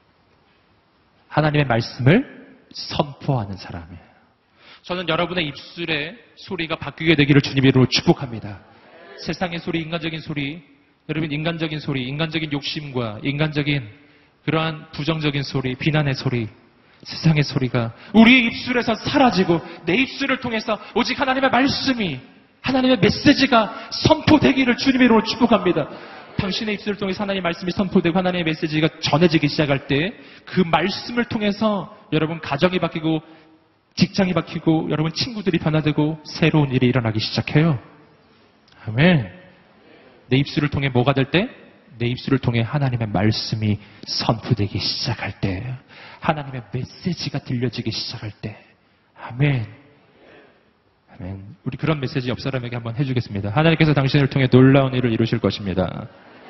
하나님의 말씀을 선포하는 사람이에요. 저는 여러분의 입술에 소리가 바뀌게 되기를 주님의 이름으로 축복합니다. 세상의 소리, 인간적인 소리, 여러분 인간적인 소리, 인간적인 욕심과 인간적인 그러한 부정적인 소리, 비난의 소리, 세상의 소리가 우리의 입술에서 사라지고 내 입술을 통해서 오직 하나님의 말씀이, 하나님의 메시지가 선포되기를 주님의 이름으로 축복합니다. 당신의 입술을 통해서 하나님의 말씀이 선포되고 하나님의 메시지가 전해지기 시작할 때 그 말씀을 통해서 여러분 가정이 바뀌고 직장이 바뀌고 여러분 친구들이 변화되고 새로운 일이 일어나기 시작해요. 아멘. 내 입술을 통해 뭐가 될 때? 내 입술을 통해 하나님의 말씀이 선포되기 시작할 때, 하나님의 메시지가 들려지기 시작할 때. 아멘. 아멘. 우리 그런 메시지 옆 사람에게 한번 해주겠습니다. 하나님께서 당신을 통해 놀라운 일을 이루실 것입니다.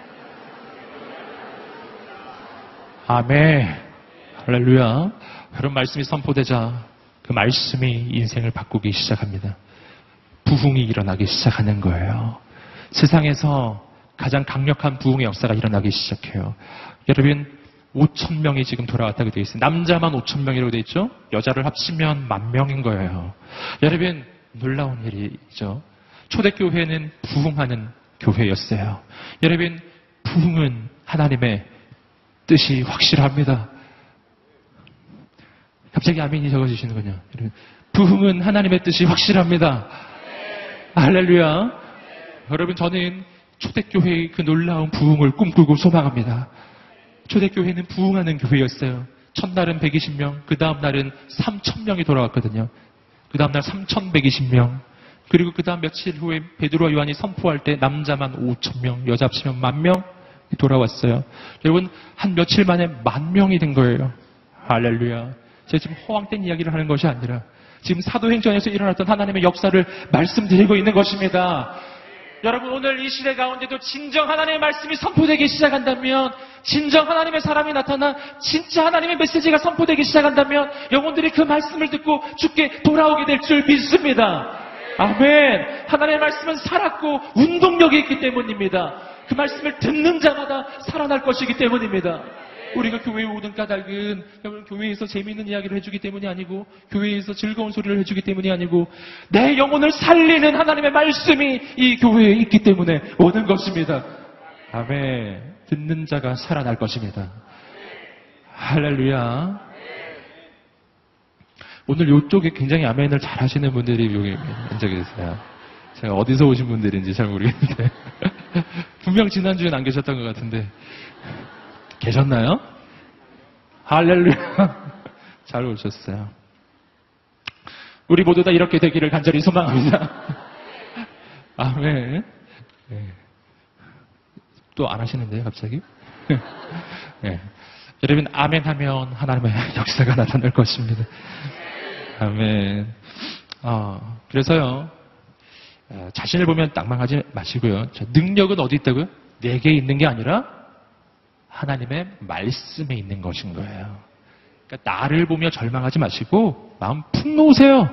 아멘. 할렐루야. 그런 말씀이 선포되자 그 말씀이 인생을 바꾸기 시작합니다. 부흥이 일어나기 시작하는 거예요. 세상에서 가장 강력한 부흥의 역사가 일어나기 시작해요. 여러분 오천 명이 지금 돌아왔다고 되어 있어요. 남자만 오천 명이라고 되어 있죠. 여자를 합치면 만 명인 거예요. 여러분 놀라운 일이죠. 초대교회는 부흥하는 교회였어요. 여러분 부흥은 하나님의 뜻이 확실합니다. 갑자기 아멘이 적어주시는군요. 여러분 부흥은 하나님의 뜻이 확실합니다. 할렐루야. 여러분 저는 초대교회의 그 놀라운 부흥을 꿈꾸고 소망합니다. 초대교회는 부흥하는 교회였어요. 첫날은 백이십 명, 그 다음 날은 삼천 명이 돌아왔거든요. 그 다음 날 삼천백이십 명, 그리고 그 다음 며칠 후에 베드로와 요한이 선포할 때 남자만 오천 명, 여자 합치면 만 명이 돌아왔어요. 여러분 한 며칠 만에 만 명이 된 거예요. 할렐루야. 제가 지금 허황된 이야기를 하는 것이 아니라 지금 사도행전에서 일어났던 하나님의 역사를 말씀드리고 있는 것입니다. 여러분 오늘 이 시대 가운데도 진정 하나님의 말씀이 선포되기 시작한다면, 진정 하나님의 사람이 나타나 진짜 하나님의 메시지가 선포되기 시작한다면 영혼들이 그 말씀을 듣고 주께 돌아오게 될 줄 믿습니다. 아멘. 하나님의 말씀은 살았고 운동력이 있기 때문입니다. 그 말씀을 듣는 자마다 살아날 것이기 때문입니다. 우리가 교회에 오는 까닭은 여러분 교회에서 재미있는 이야기를 해주기 때문이 아니고, 교회에서 즐거운 소리를 해주기 때문이 아니고, 내 영혼을 살리는 하나님의 말씀이 이 교회에 있기 때문에 오는 것입니다. 아멘. 듣는 자가 살아날 것입니다. 할렐루야. 오늘 이쪽에 굉장히 아멘을 잘 하시는 분들이 여기 앉아 계세요. 제가 어디서 오신 분들인지 잘 모르겠는데 분명 지난주엔 안 계셨던 것 같은데 계셨나요? 할렐루야. 잘 오셨어요. 우리 모두 다 이렇게 되기를 간절히 소망합니다. 아멘. 네. 또 안 하시는데요, 갑자기? 네. 여러분, 아멘 하면 하나님의 역사가 나타날 것입니다. 아멘. 어, 그래서요, 자신을 보면 낭망하지 마시고요. 능력은 어디 있다고요? 내게 있는 게 아니라 하나님의 말씀에 있는 것인 거예요. 그러니까 나를 보며 절망하지 마시고 마음 푹 놓으세요.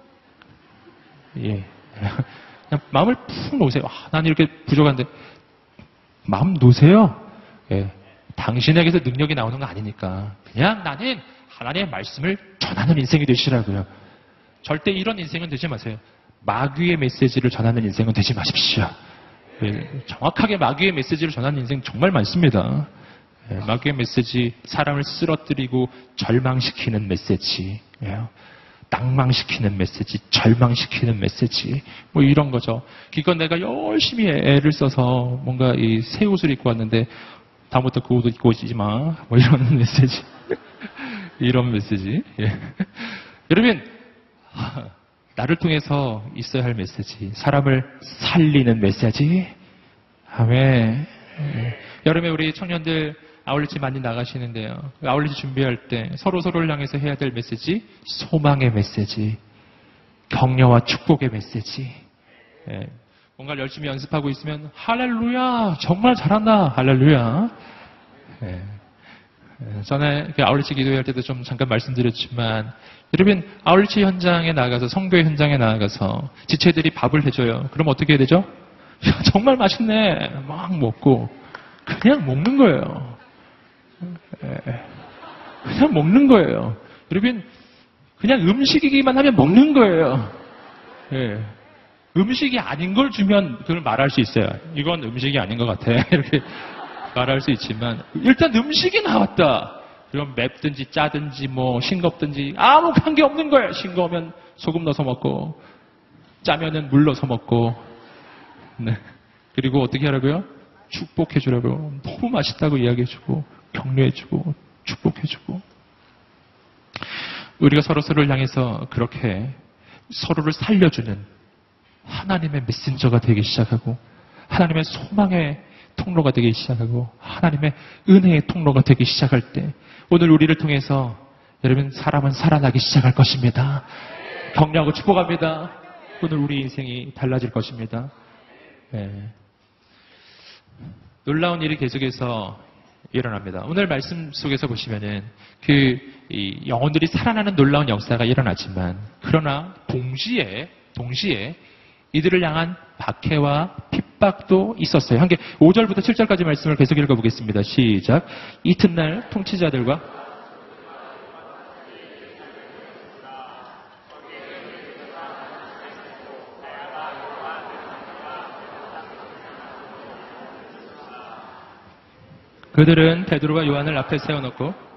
예, 그냥 마음을 푹 놓으세요. 아, 난 이렇게 부족한데 마음 놓으세요. 예, 당신에게서 능력이 나오는 거 아니니까 그냥 나는 하나님의 말씀을 전하는 인생이 되시라고요. 절대 이런 인생은 되지 마세요. 마귀의 메시지를 전하는 인생은 되지 마십시오. 예, 정확하게 마귀의 메시지를 전하는 인생 정말 많습니다. 예, 마귀의 메시지, 사람을 쓰러뜨리고 절망시키는 메시지, 예, 낭망시키는 메시지, 절망시키는 메시지, 뭐 이런 거죠. 기껏 내가 열심히 애를 써서 뭔가 이 새 옷을 입고 왔는데 다음부터 그 옷 입고 오지 마, 뭐 이런 메시지, 이런 메시지. 예. 여러분, 나를 통해서 있어야 할 메시지, 사람을 살리는 메시지. 아멘. 예. 여름에 우리 청년들 아울렛이 많이 나가시는데요. 아울렛이 준비할 때 서로 서로를 향해서 해야 될 메시지, 소망의 메시지, 격려와 축복의 메시지. 예, 뭔가 열심히 연습하고 있으면 할렐루야 정말 잘한다 할렐루야. 예, 예, 전에 아울리치 기도회 때도 좀 잠깐 말씀드렸지만 여러분 아울리치 현장에 나가서 성교회 현장에 나가서 지체들이 밥을 해줘요. 그럼 어떻게 해야 되죠? 야, 정말 맛있네 막 먹고 그냥 먹는 거예요. 예, 그냥 먹는 거예요. 여러분 그냥 음식이기만 하면 먹는 거예요. 예. 음식이 아닌 걸 주면 그걸 말할 수 있어요. 이건 음식이 아닌 것 같아. 이렇게 말할 수 있지만 일단 음식이 나왔다. 그럼 맵든지 짜든지 뭐 싱겁든지 아무 관계 없는 거예요. 싱거우면 소금 넣어서 먹고 짜면은 물 넣어서 먹고 네. 그리고 어떻게 하라고요? 축복해주라고. 너무 맛있다고 이야기해주고 격려해주고 축복해주고 우리가 서로 서로를 향해서 그렇게 서로를 살려주는 하나님의 메신저가 되기 시작하고 하나님의 소망의 통로가 되기 시작하고 하나님의 은혜의 통로가 되기 시작할 때 오늘 우리를 통해서 여러분 사람은 살아나기 시작할 것입니다. 격려하고 축복합니다. 오늘 우리 인생이 달라질 것입니다. 네. 놀라운 일이 계속해서 일어납니다. 오늘 말씀 속에서 보시면은 그 이 영혼들이 살아나는 놀라운 역사가 일어나지만 그러나 동시에 동시에 이들을 향한 박해와 핍박도 있었어요. 함께 오 절부터 칠 절까지 말씀을 계속 읽어보겠습니다. 시작. 이튿날 통치자들과 그들은 베드로와 요한을 앞에 세워놓고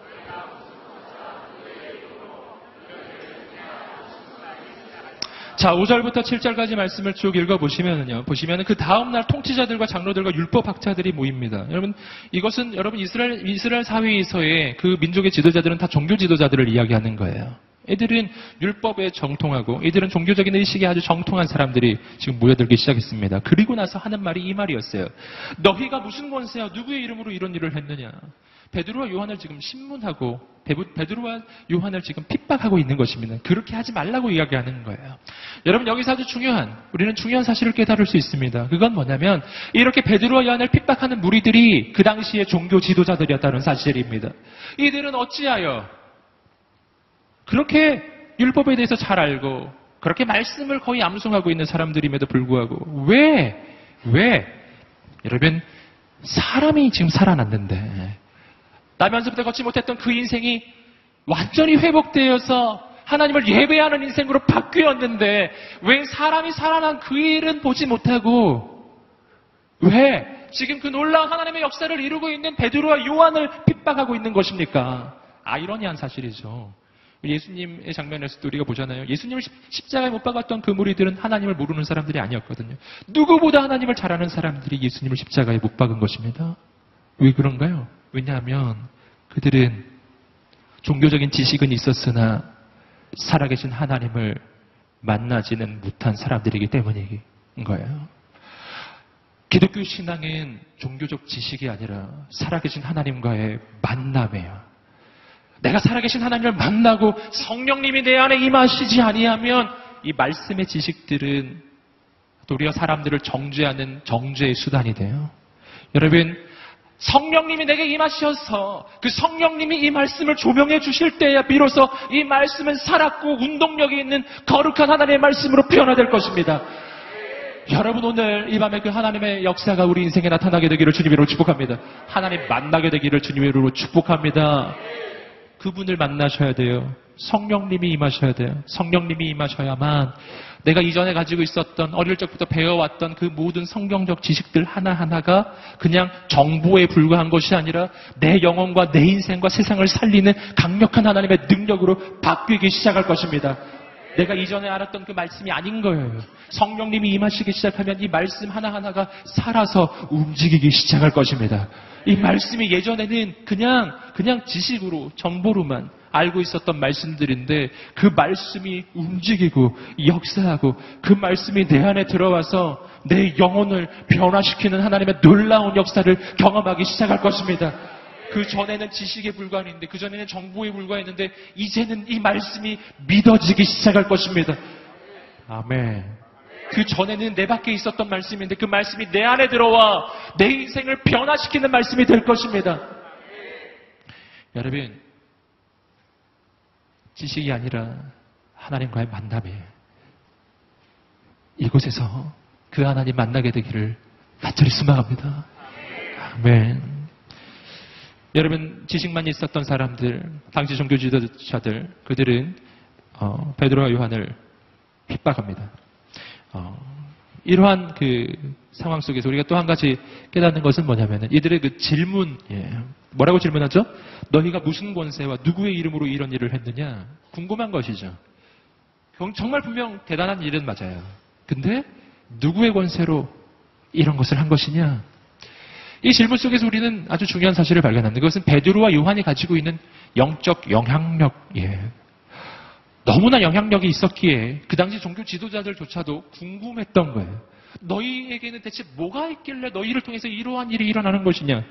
자, 오 절부터 칠 절까지 말씀을 쭉 읽어보시면은요, 보시면은 그 다음날 통치자들과 장로들과 율법학자들이 모입니다. 여러분, 이것은 여러분 이스라엘, 이스라엘 사회에서의 그 민족의 지도자들은 다 종교 지도자들을 이야기하는 거예요. 이들은 율법에 정통하고 이들은 종교적인 의식에 아주 정통한 사람들이 지금 모여들기 시작했습니다. 그리고 나서 하는 말이 이 말이었어요. 너희가 무슨 권세야? 누구의 이름으로 이런 일을 했느냐? 베드로와 요한을 지금 신문하고 베드로와 요한을 지금 핍박하고 있는 것입니다. 그렇게 하지 말라고 이야기하는 거예요. 여러분 여기서 아주 중요한 우리는 중요한 사실을 깨달을 수 있습니다. 그건 뭐냐면 이렇게 베드로와 요한을 핍박하는 무리들이 그 당시의 종교 지도자들이었다는 사실입니다. 이들은 어찌하여 그렇게 율법에 대해서 잘 알고 그렇게 말씀을 거의 암송하고 있는 사람들임에도 불구하고 왜, 왜 여러분 사람이 지금 살아났는데 나면서부터 걷지 못했던 그 인생이 완전히 회복되어서 하나님을 예배하는 인생으로 바뀌었는데 왜 사람이 살아난 그 일은 보지 못하고 왜 지금 그 놀라운 하나님의 역사를 이루고 있는 베드로와 요한을 핍박하고 있는 것입니까? 아이러니한 사실이죠. 예수님의 장면에서도 우리가 보잖아요. 예수님을 십자가에 못 박았던 그 무리들은 하나님을 모르는 사람들이 아니었거든요. 누구보다 하나님을 잘 아는 사람들이 예수님을 십자가에 못 박은 것입니다. 왜 그런가요? 왜냐하면 그들은 종교적인 지식은 있었으나 살아계신 하나님을 만나지는 못한 사람들이기 때문인 거예요. 기독교 신앙은 종교적 지식이 아니라 살아계신 하나님과의 만남이에요. 내가 살아계신 하나님을 만나고 성령님이 내 안에 임하시지 아니하면 이 말씀의 지식들은 도리어 사람들을 정죄하는 정죄의 수단이 돼요. 여러분 성령님이 내게 임하셔서 그 성령님이 이 말씀을 조명해 주실 때야 비로소 이 말씀은 살았고 운동력이 있는 거룩한 하나님의 말씀으로 변화될 것입니다. 여러분 오늘 이 밤에 그 하나님의 역사가 우리 인생에 나타나게 되기를 주님으로 축복합니다. 하나님 만나게 되기를 주님으로 축복합니다. 그분을 만나셔야 돼요. 성령님이 임하셔야 돼요. 성령님이 임하셔야만 내가 이전에 가지고 있었던 어릴 적부터 배워왔던 그 모든 성경적 지식들 하나하나가 그냥 정보에 불과한 것이 아니라 내 영혼과 내 인생과 세상을 살리는 강력한 하나님의 능력으로 바뀌기 시작할 것입니다. 내가 이전에 알았던 그 말씀이 아닌 거예요. 성령님이 임하시기 시작하면 이 말씀 하나하나가 살아서 움직이기 시작할 것입니다. 이 말씀이 예전에는 그냥 그냥 지식으로 정보로만 알고 있었던 말씀들인데 그 말씀이 움직이고 역사하고 그 말씀이 내 안에 들어와서 내 영혼을 변화시키는 하나님의 놀라운 역사를 경험하기 시작할 것입니다. 그 전에는 지식에 불과했는데 그 전에는 정보에 불과했는데 이제는 이 말씀이 믿어지기 시작할 것입니다. 아멘. 그 전에는 내 밖에 있었던 말씀인데 그 말씀이 내 안에 들어와 내 인생을 변화시키는 말씀이 될 것입니다. 여러분, 지식이 아니라 하나님과의 만남이에요. 이곳에서 그 하나님 만나게 되기를 간절히 소망합니다. 아멘. 여러분, 지식만 있었던 사람들, 당시 종교 지도자들, 그들은 어, 베드로와 요한을 핍박합니다. 어, 이러한 그 상황 속에서 우리가 또 한 가지 깨닫는 것은 뭐냐면은 이들의 그 질문, 예. 뭐라고 질문하죠? 너희가 무슨 권세와 누구의 이름으로 이런 일을 했느냐? 궁금한 것이죠. 정말 분명 대단한 일은 맞아요. 근데 누구의 권세로 이런 것을 한 것이냐? 이 질문 속에서 우리는 아주 중요한 사실을 발견합니다. 그것은 베드로와 요한이 가지고 있는 영적 영향력, 예. 너무나 영향력이 있었기에 그 당시 종교 지도자들조차도 궁금했던 거예요. 너희에게는 대체 뭐가 있길래 너희를 통해서 이러한 일이 일어나는 것이냐?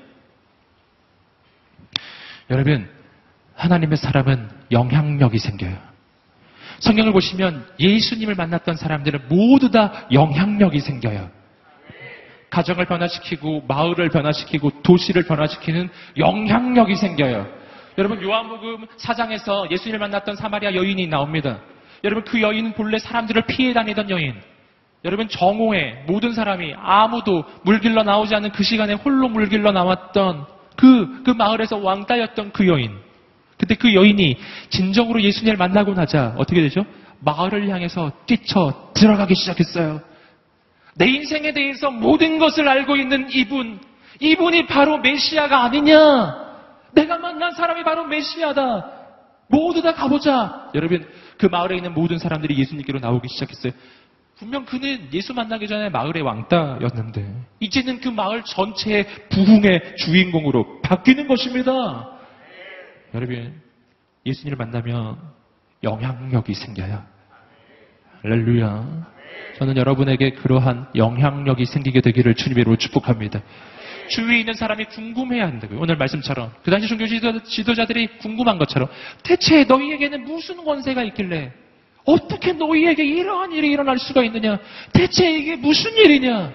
여러분, 하나님의 사람은 영향력이 생겨요. 성경을 보시면 예수님을 만났던 사람들은 모두 다 영향력이 생겨요. 가정을 변화시키고 마을을 변화시키고 도시를 변화시키는 영향력이 생겨요. 여러분, 요한복음 사 장에서 예수님을 만났던 사마리아 여인이 나옵니다. 여러분, 그 여인은 본래 사람들을 피해 다니던 여인. 여러분, 정오에 모든 사람이 아무도 물길러 나오지 않는 그 시간에 홀로 물길러 나왔던 그, 그 마을에서 왕따였던 그 여인. 근데 그 여인이 진정으로 예수님을 만나고 나자 어떻게 되죠? 마을을 향해서 뛰쳐 들어가기 시작했어요. 내 인생에 대해서 모든 것을 알고 있는 이분, 이분이 바로 메시아가 아니냐? 내가 만난 사람이 바로 메시아다. 모두 다 가보자. 여러분, 그 마을에 있는 모든 사람들이 예수님께로 나오기 시작했어요. 분명 그는 예수 만나기 전에 마을의 왕따였는데 이제는 그 마을 전체의 부흥의 주인공으로 바뀌는 것입니다. 여러분, 예수님을 만나면 영향력이 생겨요. 할렐루야. 저는 여러분에게 그러한 영향력이 생기게 되기를 주님으로 축복합니다. 주위에 있는 사람이 궁금해야 한다고요. 오늘 말씀처럼 그 당시 종교 지도자들이 궁금한 것처럼 대체 너희에게는 무슨 권세가 있길래 어떻게 너희에게 이러한 일이 일어날 수가 있느냐? 대체 이게 무슨 일이냐?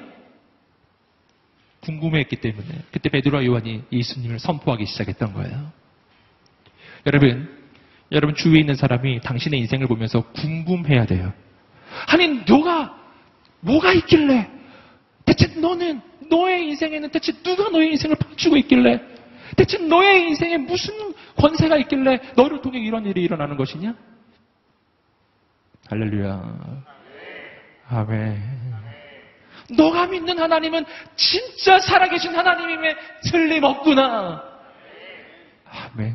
궁금해했기 때문에 그때 베드로와 요한이 예수님을 선포하기 시작했던 거예요. 여러분, 여러분 주위에 있는 사람이 당신의 인생을 보면서 궁금해야 돼요. 아니, 너가 뭐가 있길래? 대체 너는 너의 인생에는 대체 누가 너의 인생을 바주고 있길래? 대체 너의 인생에 무슨 권세가 있길래 너를 통해 이런 일이 일어나는 것이냐? 할렐루야. 아멘. 너가 믿는 하나님은 진짜 살아계신 하나님임에 틀림없구나. 아멘.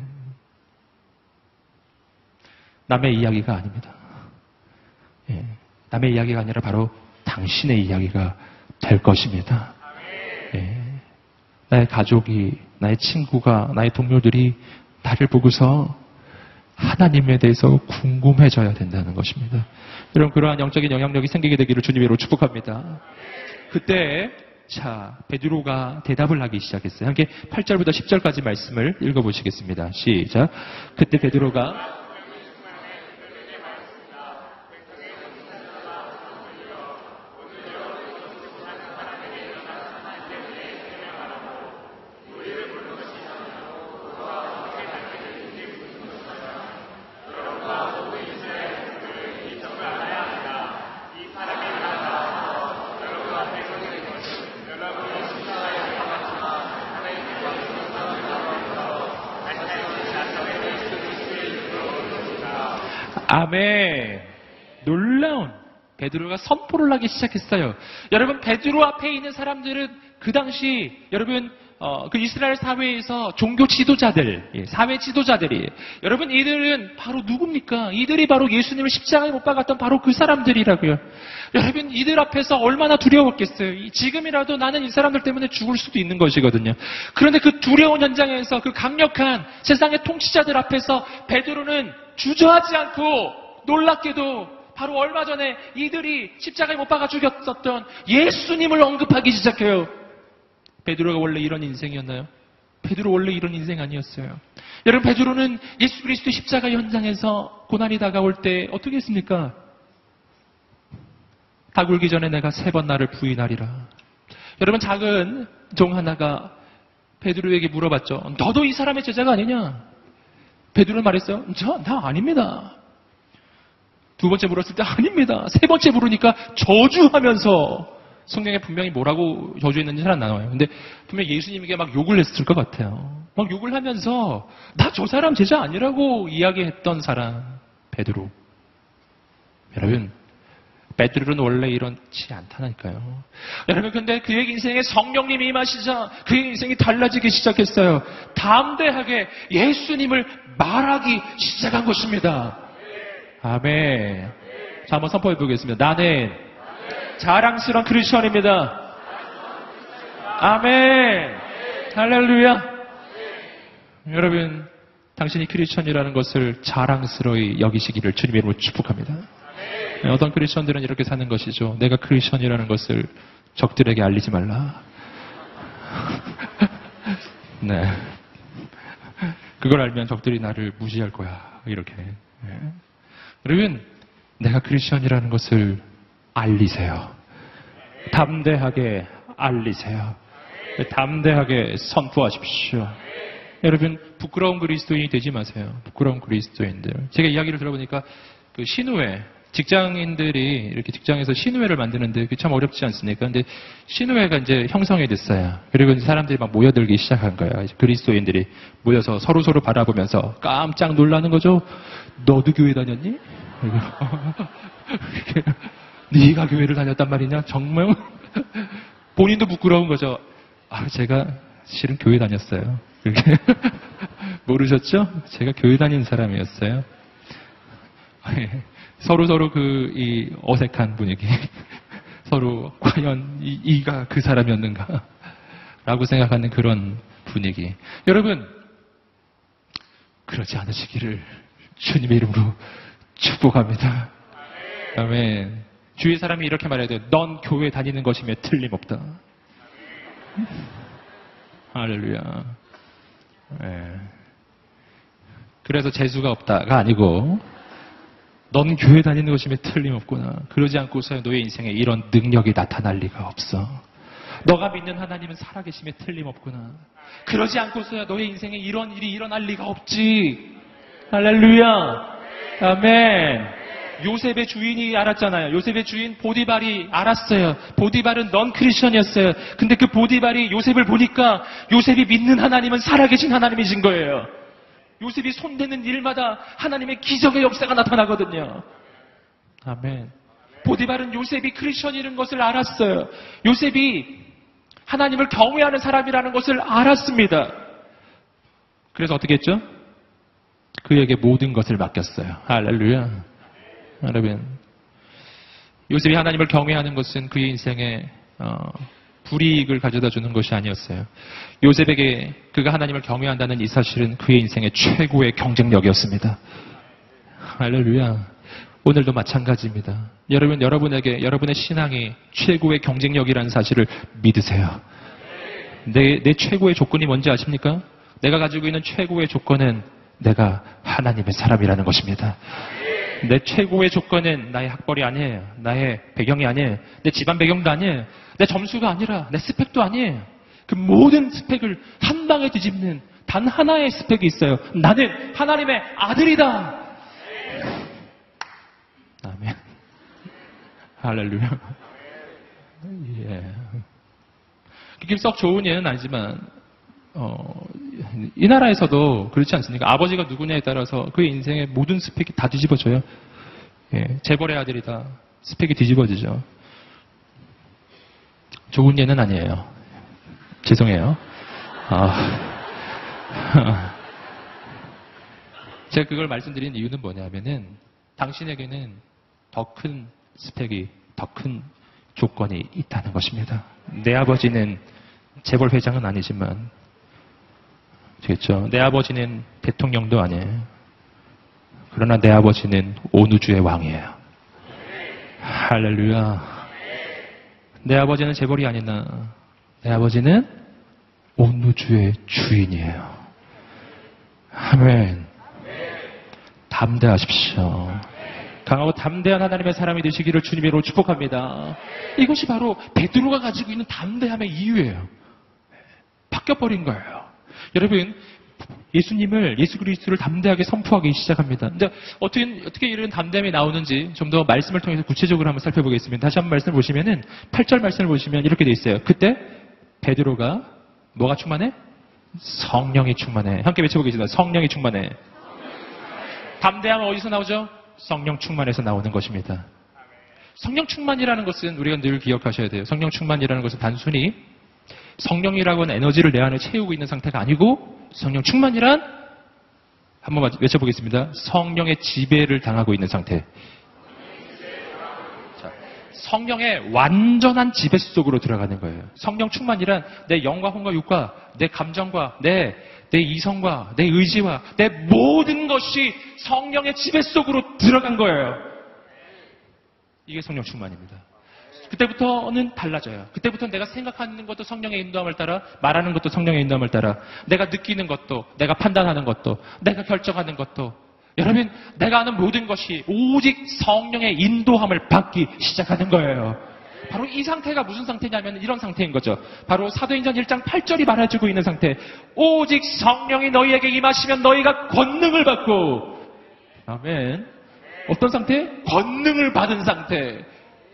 남의 이야기가 아닙니다. 예. 남의 이야기가 아니라 바로 당신의 이야기가 될 것입니다. 예. 나의 가족이, 나의 친구가, 나의 동료들이 나를 보고서 하나님에 대해서 궁금해져야 된다는 것입니다. 여러분, 그러한 영적인 영향력이 생기게 되기를 주님으로 축복합니다. 그때 자 베드로가 대답을 하기 시작했어요. 함께 팔 절부터 십 절까지 말씀을 읽어보시겠습니다. 시작. 그때 베드로가 아멘. 놀라운 베드로가 선포를 하기 시작했어요. 여러분, 베드로 앞에 있는 사람들은 그 당시 여러분 어, 그 이스라엘 사회에서 종교 지도자들, 예, 사회 지도자들이 여러분 이들은 바로 누굽니까? 이들이 바로 예수님을 십자가에 못 박았던 바로 그 사람들이라고요. 여러분, 이들 앞에서 얼마나 두려웠겠어요. 지금이라도 나는 이 사람들 때문에 죽을 수도 있는 것이거든요. 그런데 그 두려운 현장에서 그 강력한 세상의 통치자들 앞에서 베드로는 주저하지 않고 놀랍게도 바로 얼마 전에 이들이 십자가에 못 박아 죽였었던 예수님을 언급하기 시작해요. 베드로가 원래 이런 인생이었나요? 베드로 원래 이런 인생 아니었어요. 여러분, 베드로는 예수 그리스도 십자가 현장에서 고난이 다가올 때 어떻게 했습니까? 닭 울기 전에 내가 세 번 나를 부인하리라. 여러분, 작은 종 하나가 베드로에게 물어봤죠. 너도 이 사람의 제자가 아니냐? 베드로는 말했어요. 저, 나 아닙니다. 두 번째 물었을 때 아닙니다. 세 번째 물으니까 저주하면서 성경에 분명히 뭐라고 저주했는지 잘 안 나와요. 근데 분명히 예수님에게 막 욕을 했을 것 같아요. 막 욕을 하면서 나 저 사람 제자 아니라고 이야기했던 사람 베드로. 여러분, 베드로는 원래 이렇지 않다니까요. 여러분, 근데 그의 인생에 성령님이 임하시자 그의 인생이 달라지기 시작했어요. 담대하게 예수님을 말하기 시작한 것입니다. 아멘. 자, 한번 선포해 보겠습니다. 나는 자랑스러운 크리스천입니다. 아멘. 할렐루야. 여러분, 당신이 크리스천이라는 것을 자랑스러이 여기시기를 주님의 이름으로 축복합니다. 어떤 크리스천들은 이렇게 사는 것이죠. 내가 크리스천이라는 것을 적들에게 알리지 말라. 네. 그걸 알면 적들이 나를 무시할 거야. 이렇게. 네. 여러분, 내가 크리스천이라는 것을 알리세요. 담대하게 알리세요. 담대하게 선포하십시오. 여러분, 부끄러운 그리스도인이 되지 마세요. 부끄러운 그리스도인들. 제가 이야기를 들어보니까 그 신우회, 직장인들이 이렇게 직장에서 신우회를 만드는데 그게 참 어렵지 않습니까? 근데 신우회가 이제 형성이 됐어요. 그리고 이제 사람들이 막 모여들기 시작한 거예요. 이제 그리스도인들이 모여서 서로서로 바라보면서 깜짝 놀라는 거죠. 너도 교회 다녔니? 네가 교회를 다녔단 말이냐? 정말? 본인도 부끄러운 거죠. 아, 제가 실은 교회 다녔어요. 그렇게 모르셨죠? 제가 교회 다닌 사람이었어요. 서로 서로 그 이 어색한 분위기, 서로 과연 이, 이가 그 사람이었는가라고 생각하는 그런 분위기. 여러분, 그러지 않으시기를 주님의 이름으로 축복합니다. 아멘. 주위 사람이 이렇게 말해야 돼요. 넌 교회 다니는 것이며 틀림없다. 할렐루야. 네. 그래서 재수가 없다가 아니고 넌 교회 다니는 것이며 틀림없구나. 그러지 않고서 너의 인생에 이런 능력이 나타날 리가 없어. 너가 믿는 하나님은 살아계심에 틀림없구나. 그러지 않고서야 너의 인생에 이런 일이 일어날 리가 없지. 할렐루야. 아멘. 요셉의 주인이 알았잖아요. 요셉의 주인 보디발이 알았어요. 보디발은 넌 크리스천이었어요. 근데 그 보디발이 요셉을 보니까 요셉이 믿는 하나님은 살아계신 하나님이신 거예요. 요셉이 손대는 일마다 하나님의 기적의 역사가 나타나거든요. 아멘. 보디발은 요셉이 크리스천이라는 것을 알았어요. 요셉이 하나님을 경외하는 사람이라는 것을 알았습니다. 그래서 어떻게 했죠? 그에게 모든 것을 맡겼어요. 할렐루야. 여러분, 요셉이 하나님을 경외하는 것은 그의 인생에 어, 불이익을 가져다 주는 것이 아니었어요. 요셉에게 그가 하나님을 경외한다는 이 사실은 그의 인생의 최고의 경쟁력이었습니다. 할렐루야. 오늘도 마찬가지입니다. 여러분, 여러분에게 여러분의 신앙이 최고의 경쟁력이라는 사실을 믿으세요. 내, 내 최고의 조건이 뭔지 아십니까? 내가 가지고 있는 최고의 조건은 내가 하나님의 사람이라는 것입니다. 내 최고의 조건은 나의 학벌이 아니에요. 나의 배경이 아니에요. 내 집안 배경도 아니에요. 내 점수가 아니라 내 스펙도 아니에요. 그 모든 스펙을 한 방에 뒤집는 단 하나의 스펙이 있어요. 나는 하나님의 아들이다. 아멘. 할렐루야. 예. 그게 썩 좋은 예는 아니지만 어, 이 나라에서도 그렇지 않습니까? 아버지가 누구냐에 따라서 그의 인생의 모든 스펙이 다 뒤집어져요. 예, 재벌의 아들이다. 스펙이 뒤집어지죠. 좋은 예는 아니에요. 죄송해요. 아. 제가 그걸 말씀드린 이유는 뭐냐면은 당신에게는 더 큰 스펙이, 더 큰 조건이 있다는 것입니다. 내 아버지는 재벌 회장은 아니지만 그렇죠. 내 아버지는 대통령도 아니에요. 그러나 내 아버지는 온 우주의 왕이에요. 할렐루야. 내 아버지는 재벌이 아니나 내 아버지는 온 우주의 주인이에요. 아멘. 담대하십시오. 강하고 담대한 하나님의 사람이 되시기를 주님의 이름으로 축복합니다. 이것이 바로 베드로가 가지고 있는 담대함의 이유예요. 바뀌어버린 거예요. 여러분, 예수님을, 예수 그리스도를 담대하게 선포하기 시작합니다. 근데 어떻게, 어떻게 이런 담대함이 나오는지 좀 더 말씀을 통해서 구체적으로 한번 살펴보겠습니다. 다시 한번 말씀을 보시면은, 팔 절 말씀을 보시면 이렇게 돼 있어요. 그때 베드로가 뭐가 충만해? 성령이 충만해. 함께 외쳐보겠습니다. 성령이 충만해. 담대함은 어디서 나오죠? 성령 충만에서 나오는 것입니다. 성령 충만이라는 것은 우리가 늘 기억하셔야 돼요. 성령 충만이라는 것은 단순히 성령이라고 하는 에너지를 내 안에 채우고 있는 상태가 아니고, 성령 충만이란, 한번 외쳐보겠습니다. 성령의 지배를 당하고 있는 상태. 자, 성령의 완전한 지배 속으로 들어가는 거예요. 성령 충만이란 내 영과 혼과 육과 내 감정과 내, 내 이성과 내 의지와 내 모든 것이 성령의 지배 속으로 들어간 거예요. 이게 성령 충만입니다. 그때부터는 달라져요. 그때부터는 내가 생각하는 것도 성령의 인도함을 따라, 말하는 것도 성령의 인도함을 따라, 내가 느끼는 것도, 내가 판단하는 것도, 내가 결정하는 것도, 여러분, 내가 하는 모든 것이 오직 성령의 인도함을 받기 시작하는 거예요. 바로 이 상태가 무슨 상태냐면 이런 상태인 거죠. 바로 사도행전 일 장 팔 절이 말해주고 있는 상태. 오직 성령이 너희에게 임하시면 너희가 권능을 받고, 아멘. 어떤 상태? 권능을 받은 상태.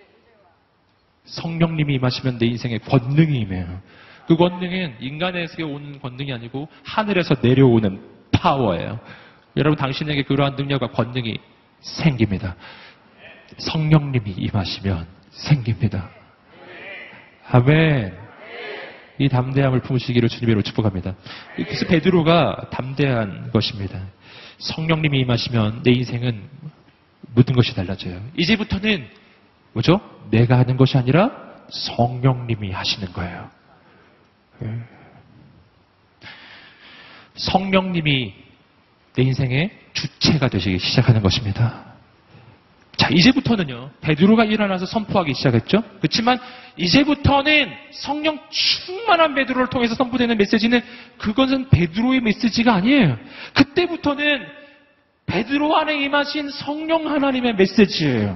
성령님이 임하시면 내 인생에 권능이 임해요. 그 권능은 인간에서 온 권능이 아니고 하늘에서 내려오는 파워예요. 여러분, 당신에게 그러한 능력과 권능이 생깁니다. 성령님이 임하시면 생깁니다. 아멘. 이 담대함을 품으시기를 주님으로 축복합니다. 그래서 베드로가 담대한 것입니다. 성령님이 임하시면 내 인생은 모든 것이 달라져요. 이제부터는 뭐죠? 내가 하는 것이 아니라 성령님이 하시는 거예요. 성령님이 내 인생의 주체가 되시기 시작하는 것입니다. 자, 이제부터는요, 베드로가 일어나서 선포하기 시작했죠? 그렇지만 이제부터는 성령 충만한 베드로를 통해서 선포되는 메시지는, 그것은 베드로의 메시지가 아니에요. 그때부터는 베드로 안에 임하신 성령 하나님의 메시지예요.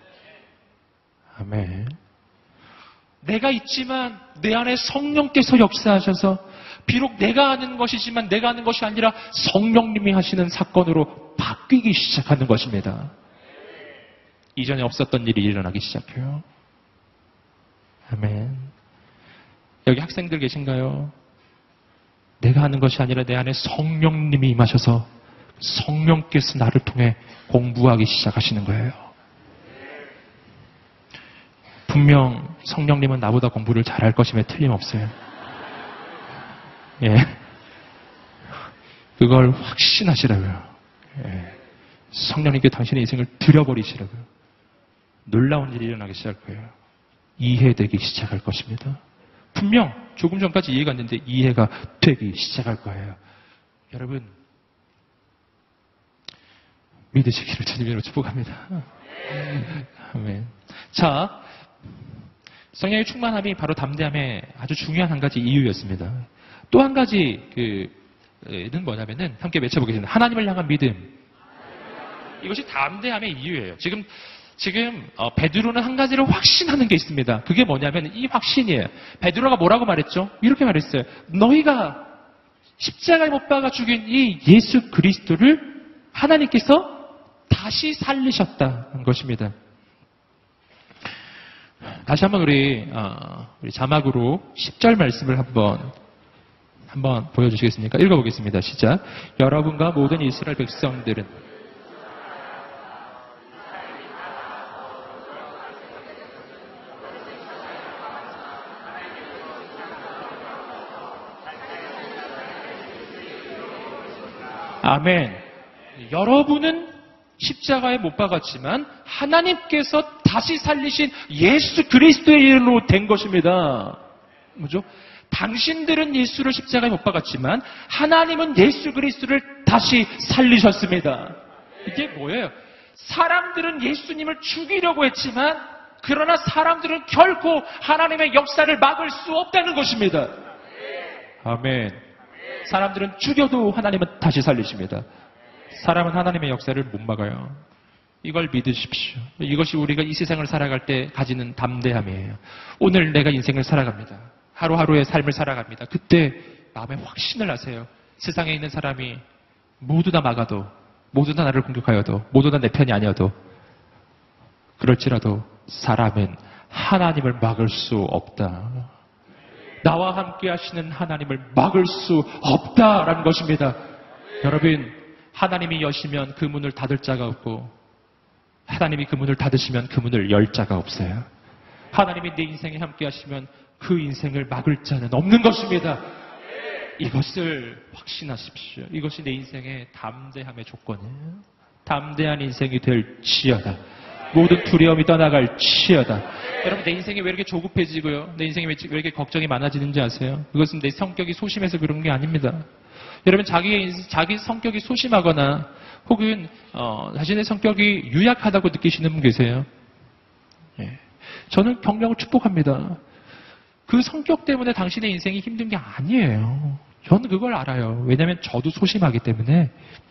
아멘. 내가 있지만 내 안에 성령께서 역사하셔서, 비록 내가 하는 것이지만 내가 하는 것이 아니라 성령님이 하시는 사건으로 바뀌기 시작하는 것입니다. 이전에 없었던 일이 일어나기 시작해요. 아멘. 여기 학생들 계신가요? 내가 하는 것이 아니라 내 안에 성령님이 임하셔서 성령께서 나를 통해 공부하기 시작하시는 거예요. 분명 성령님은 나보다 공부를 잘할 것임에 틀림없어요. 예. 그걸 확신하시라고요. 예. 성령님께 당신의 인생을 들여버리시라고요. 놀라운 일이 일어나기 시작할 거예요. 이해되기 시작할 것입니다. 분명 조금 전까지 이해가 안 됐는데 이해가 되기 시작할 거예요. 여러분, 믿으시기를 주님으로 축복합니다. 아멘. 자, 성령의 충만함이 바로 담대함의 아주 중요한 한 가지 이유였습니다. 또 한 가지 그는 뭐냐면은, 함께 외쳐보겠습니다. 하나님을 향한 믿음. 이것이 담대함의 이유예요. 지금 지금 어, 베드로는 한 가지를 확신하는 게 있습니다. 그게 뭐냐면 이 확신이에요. 베드로가 뭐라고 말했죠? 이렇게 말했어요. 너희가 십자가에 못 박아 죽인 이 예수 그리스도를 하나님께서 다시 살리셨다는 것입니다. 다시 한번 우리, 어, 우리 자막으로 십 절 말씀을 한번 한번 보여주시겠습니까? 읽어보겠습니다. 시작. 여러분과 모든 이스라엘 백성들은 아멘. 여러분은 십자가에 못 박았지만 하나님께서 다시 살리신 예수 그리스도의 일로 된 것입니다. 뭐죠? 당신들은 예수를 십자가에 못 박았지만 하나님은 예수 그리스도를 다시 살리셨습니다. 이게 뭐예요? 사람들은 예수님을 죽이려고 했지만, 그러나 사람들은 결코 하나님의 역사를 막을 수 없다는 것입니다. 아멘. 사람들은 죽여도 하나님은 다시 살리십니다. 사람은 하나님의 역사를 못 막아요. 이걸 믿으십시오. 이것이 우리가 이 세상을 살아갈 때 가지는 담대함이에요. 오늘 내가 인생을 살아갑니다. 하루하루의 삶을 살아갑니다. 그때 마음에 확신을 하세요. 세상에 있는 사람이 모두 다 막아도, 모두 다 나를 공격하여도, 모두 다 내 편이 아니어도, 그럴지라도 사람은 하나님을 막을 수 없다. 나와 함께 하시는 하나님을 막을 수 없다라는 것입니다. 여러분, 하나님이 여시면 그 문을 닫을 자가 없고, 하나님이 그 문을 닫으시면 그 문을 열 자가 없어요. 하나님이 내 인생에 함께 하시면 그 인생을 막을 자는 없는 것입니다. 이것을 확신하십시오. 이것이 내 인생의 담대함의 조건이에요. 담대한 인생이 될 지어다. 모든 두려움이 떠나갈 지어다. 여러분, 내 인생이 왜 이렇게 조급해지고요? 내 인생이 왜 이렇게 걱정이 많아지는지 아세요? 그것은 내 성격이 소심해서 그런 게 아닙니다. 여러분, 자기의, 자기 성격이 소심하거나 혹은 어, 자신의 성격이 유약하다고 느끼시는 분 계세요? 예. 저는 격려하고 축복합니다. 그 성격 때문에 당신의 인생이 힘든 게 아니에요. 저는 그걸 알아요. 왜냐하면 저도 소심하기 때문에.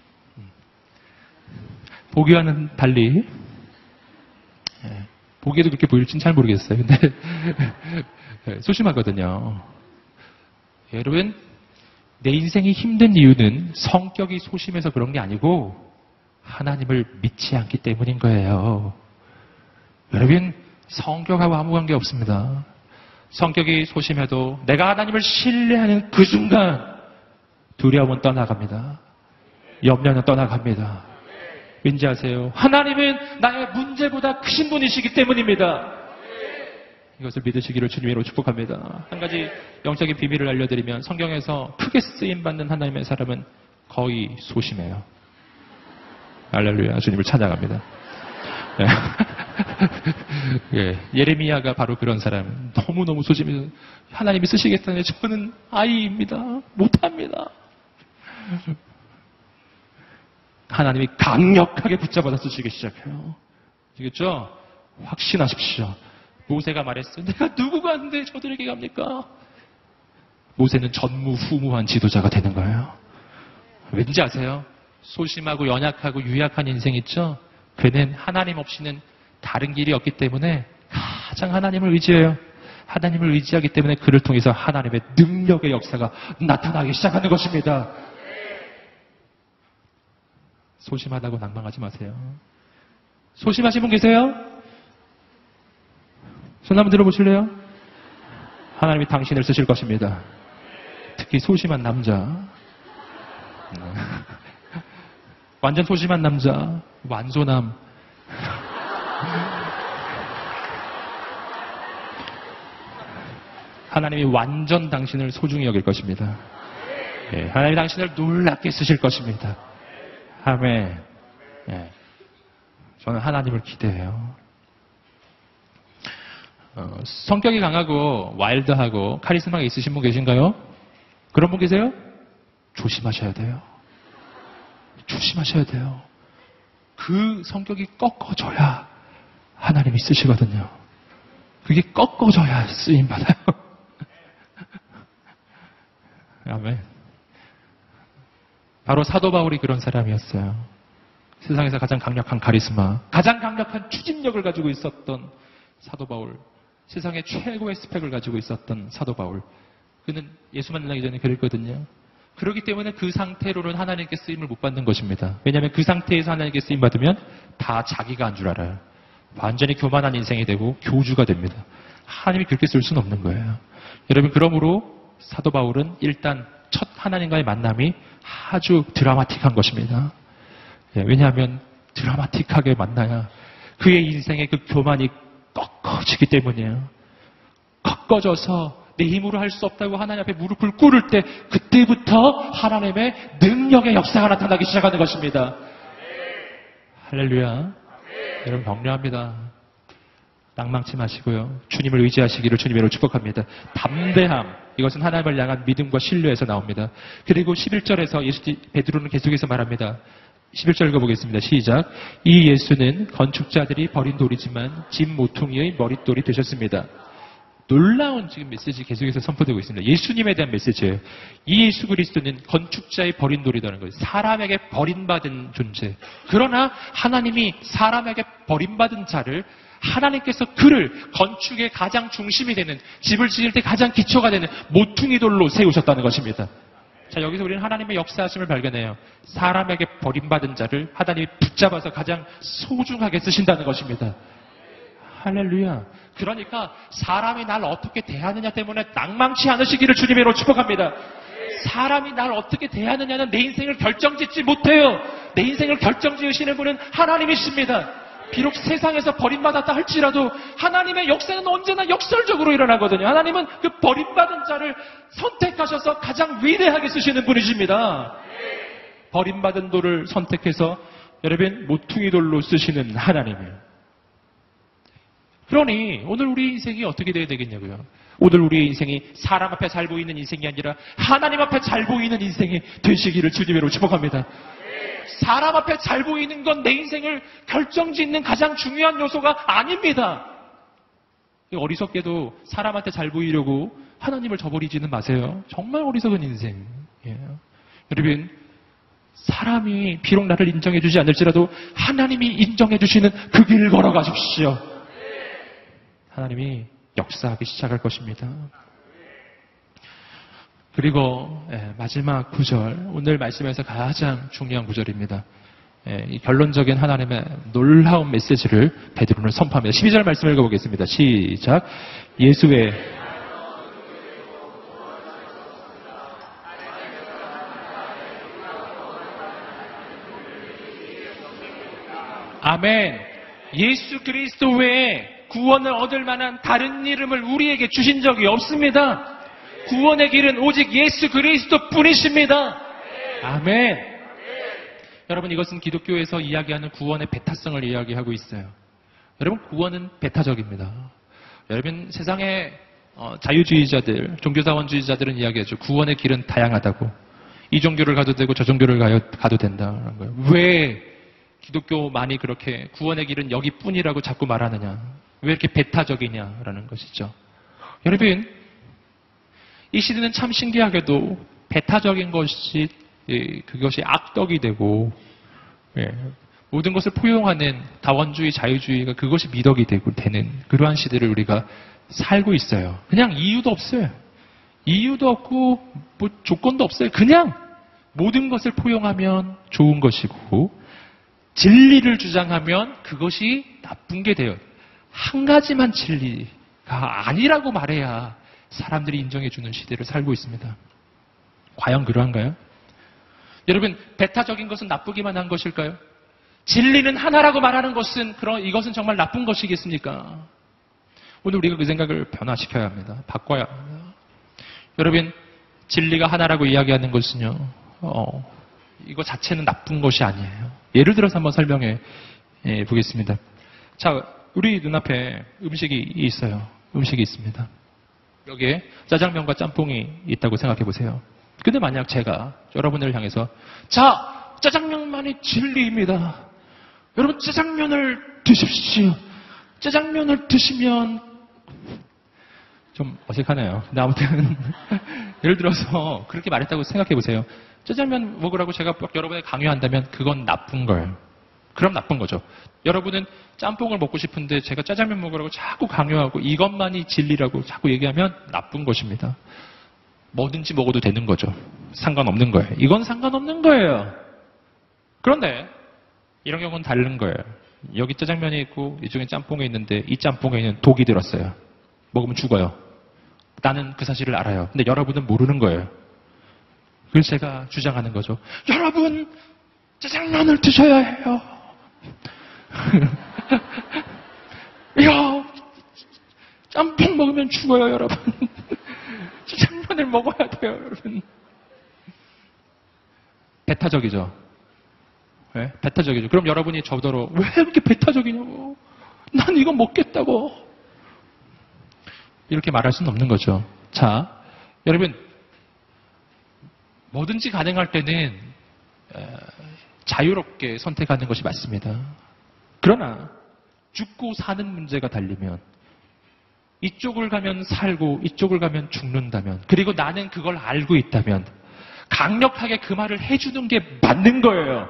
보기와는 달리, 예. 보기에도 그렇게 보일지는 잘 모르겠어요. 근데 예, 소심하거든요. 여러분, 내 인생이 힘든 이유는 성격이 소심해서 그런 게 아니고 하나님을 믿지 않기 때문인 거예요. 여러분, 성격하고 아무 관계 없습니다. 성격이 소심해도 내가 하나님을 신뢰하는 그 순간 두려움은 떠나갑니다. 염려는 떠나갑니다. 왠지 아세요? 하나님은 나의 문제보다 크신 분이시기 때문입니다. 이것을 믿으시기를 주님으로 축복합니다. 한 가지 영적인 비밀을 알려드리면 성경에서 크게 쓰임받는 하나님의 사람은 거의 소심해요. 할렐루야, 주님을 찬양합니다. 예. 예, 예레미야가 바로 그런 사람. 너무너무 소심해서 하나님이 쓰시겠다는데 저는 아이입니다. 못합니다. 하나님이 강력하게 붙잡아서 쓰시기 시작해요. 아시겠죠? 확신하십시오. 모세가 말했어요. 내가 누구가 한데 저들에게 갑니까? 모세는 전무후무한 지도자가 되는 거예요. 왠지 아세요? 소심하고 연약하고 유약한 인생 있죠? 그는 하나님 없이는 다른 길이 없기 때문에 가장 하나님을 의지해요. 하나님을 의지하기 때문에 그를 통해서 하나님의 능력의 역사가 나타나기 시작하는 것입니다. 소심하다고 낭망하지 마세요. 소심하신 분 계세요? 손 한번 들어보실래요? 하나님이 당신을 쓰실 것입니다. 특히 소심한 남자. 완전 소심한 남자. 완소남. 하나님이 완전 당신을 소중히 여길 것입니다. 예, 하나님이 당신을 놀랍게 쓰실 것입니다. 아멘. 예, 저는 하나님을 기대해요. 어, 성격이 강하고 와일드하고 카리스마가 있으신 분 계신가요? 그런 분 계세요? 조심하셔야 돼요. 조심하셔야 돼요. 그 성격이 꺾어져야 하나님이 쓰시거든요. 그게 꺾어져야 쓰임받아요. 아멘. 바로 사도 바울이 그런 사람이었어요. 세상에서 가장 강력한 카리스마, 가장 강력한 추진력을 가지고 있었던 사도 바울, 세상의 최고의 스펙을 가지고 있었던 사도 바울. 그는 예수 만나기 전에 그랬거든요. 그렇기 때문에 그 상태로는 하나님께 쓰임을 못 받는 것입니다. 왜냐하면 그 상태에서 하나님께 쓰임 받으면 다 자기가 한 줄 알아요. 완전히 교만한 인생이 되고 교주가 됩니다. 하나님이 그렇게 쓸 수는 없는 거예요. 여러분, 그러므로 사도 바울은 일단 첫 하나님과의 만남이 아주 드라마틱한 것입니다. 왜냐하면 드라마틱하게 만나야 그의 인생의 그 교만이 꺾어지기 때문이에요. 꺾어져서 내 힘으로 할 수 없다고 하나님 앞에 무릎을 꿇을 때 그때부터 하나님의 능력의 역사가 나타나기 시작하는 것입니다. 할렐루야. 여러분, 격려합니다. 낭망치 마시고요. 주님을 의지하시기를 주님으로 축복합니다. 담대함, 이것은 하나님을 향한 믿음과 신뢰에서 나옵니다. 그리고 십일 절에서 예수, 베드로는 계속해서 말합니다. 십일 절 읽어보겠습니다. 시작. 이 예수는 건축자들이 버린 돌이지만 집 모퉁이의 머릿돌이 되셨습니다. 놀라운 지금 메시지 계속해서 선포되고 있습니다. 예수님에 대한 메시지예요. 이 예수 그리스도는 건축자의 버린 돌이라는 거예요. 사람에게 버림받은 존재. 그러나 하나님이 사람에게 버림받은 자를 하나님께서 그를 건축의 가장 중심이 되는, 집을 지을 때 가장 기초가 되는 모퉁이 돌로 세우셨다는 것입니다. 자, 여기서 우리는 하나님의 역사하심을 발견해요. 사람에게 버림받은 자를 하나님이 붙잡아서 가장 소중하게 쓰신다는 것입니다. 할렐루야. 그러니까 사람이 날 어떻게 대하느냐 때문에 낭망치 않으시기를 주님으로 축복합니다. 사람이 날 어떻게 대하느냐는 내 인생을 결정짓지 못해요. 내 인생을 결정지으시는 분은 하나님이십니다. 비록 세상에서 버림받았다 할지라도 하나님의 역사는 언제나 역설적으로 일어나거든요. 하나님은 그 버림받은 자를 선택하셔서 가장 위대하게 쓰시는 분이십니다. 버림받은 돌을 선택해서 여러분 모퉁이 돌로 쓰시는 하나님이에요. 그러니 오늘 우리 인생이 어떻게 되어야 되겠냐고요. 오늘 우리의 인생이 사람 앞에 잘 보이는 인생이 아니라 하나님 앞에 잘 보이는 인생이 되시기를 주님으로 축복합니다. 사람 앞에 잘 보이는 건 내 인생을 결정짓는 가장 중요한 요소가 아닙니다. 어리석게도 사람한테 잘 보이려고 하나님을 저버리지는 마세요. 정말 어리석은 인생이에요. 여러분, 사람이 비록 나를 인정해주지 않을지라도 하나님이 인정해주시는 그 길 걸어가십시오. 하나님이 역사하기 시작할 것입니다. 그리고 마지막 구절, 오늘 말씀에서 가장 중요한 구절입니다. 이 결론적인 하나님의 놀라운 메시지를 베드로는 선포합니다. 십이 절 말씀 읽어보겠습니다. 시작. 예수의 아멘. 예수 그리스도 외에 구원을 얻을 만한 다른 이름을 우리에게 주신 적이 없습니다. 구원의 길은 오직 예수 그리스도 뿐이십니다. 아멘. 여러분, 이것은 기독교에서 이야기하는 구원의 배타성을 이야기하고 있어요. 여러분, 구원은 배타적입니다. 여러분, 세상의 어, 자유주의자들, 종교자원주의자들은 이야기하죠. 구원의 길은 다양하다고. 이 종교를 가도 되고 저 종교를 가요, 가도 된다는 거예요. 왜 기독교만이 그렇게 구원의 길은 여기뿐이라고 자꾸 말하느냐? 왜 이렇게 배타적이냐라는 것이죠. 여러분, 이 시대는 참 신기하게도 배타적인 것이 그것이 악덕이 되고 예, 모든 것을 포용하는 다원주의, 자유주의가 그것이 미덕이 되고 되는 그러한 시대를 우리가 살고 있어요. 그냥 이유도 없어요. 이유도 없고 뭐 조건도 없어요. 그냥 모든 것을 포용하면 좋은 것이고 진리를 주장하면 그것이 나쁜 게 돼요. 한 가지만 진리가 아니라고 말해야 사람들이 인정해주는 시대를 살고 있습니다. 과연 그러한가요? 여러분, 배타적인 것은 나쁘기만 한 것일까요? 진리는 하나라고 말하는 것은 그런 이것은 정말 나쁜 것이겠습니까? 오늘 우리가 그 생각을 변화시켜야 합니다. 바꿔야 합니다. 여러분, 진리가 하나라고 이야기하는 것은요, 어, 이거 자체는 나쁜 것이 아니에요. 예를 들어서 한번 설명해 예, 보겠습니다. 자, 우리 눈앞에 음식이 있어요. 음식이 있습니다. 여기에 짜장면과 짬뽕이 있다고 생각해 보세요. 근데 만약 제가 여러분을 향해서 자, 짜장면만이 진리입니다. 여러분, 짜장면을 드십시오. 짜장면을 드시면 좀 어색하네요. 근데 아무튼 예를 들어서 그렇게 말했다고 생각해 보세요. 짜장면 먹으라고 제가 여러분에게 강요한다면 그건 나쁜 거예요. 그럼 나쁜 거죠. 여러분은 짬뽕을 먹고 싶은데 제가 짜장면 먹으라고 자꾸 강요하고 이것만이 진리라고 자꾸 얘기하면 나쁜 것입니다. 뭐든지 먹어도 되는 거죠. 상관없는 거예요. 이건 상관없는 거예요. 그런데 이런 경우는 다른 거예요. 여기 짜장면이 있고 이쪽에 짬뽕이 있는데 이 짬뽕에는 독이 들었어요. 먹으면 죽어요. 나는 그 사실을 알아요. 근데 여러분은 모르는 거예요. 그래서 제가 주장하는 거죠. 여러분, 짜장면을 드셔야 해요. 야, 짬뽕 먹으면 죽어요, 여러분. 짜장면을 먹어야 돼요, 여러분. 배타적이죠. 네? 배타적이죠. 그럼 여러분이 저더러 왜 이렇게 배타적이냐고. 난 이거 먹겠다고. 이렇게 말할 수는 없는 거죠. 자, 여러분, 뭐든지 가능할 때는 자유롭게 선택하는 것이 맞습니다. 그러나 죽고 사는 문제가 달리면 이쪽을 가면 살고 이쪽을 가면 죽는다면, 그리고 나는 그걸 알고 있다면 강력하게 그 말을 해주는 게 맞는 거예요.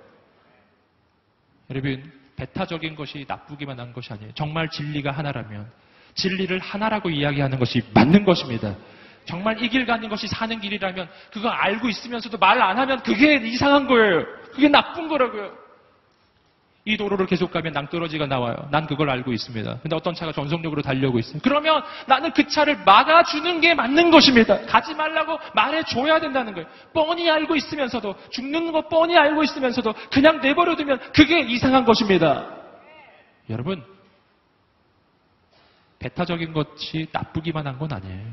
여러분, 배타적인 것이 나쁘기만 한 것이 아니에요. 정말 진리가 하나라면 진리를 하나라고 이야기하는 것이 맞는 것입니다. 정말 이 길 가는 것이 사는 길이라면 그거 알고 있으면서도 말 안 하면 그게 이상한 거예요. 그게 나쁜 거라고요. 이 도로를 계속 가면 낭떠러지가 나와요. 난 그걸 알고 있습니다. 근데 어떤 차가 전속력으로 달려오고 있어요. 그러면 나는 그 차를 막아주는 게 맞는 것입니다. 가지 말라고 말해줘야 된다는 거예요. 뻔히 알고 있으면서도, 죽는 거 뻔히 알고 있으면서도 그냥 내버려두면 그게 이상한 것입니다. 여러분, 배타적인 것이 나쁘기만 한 건 아니에요.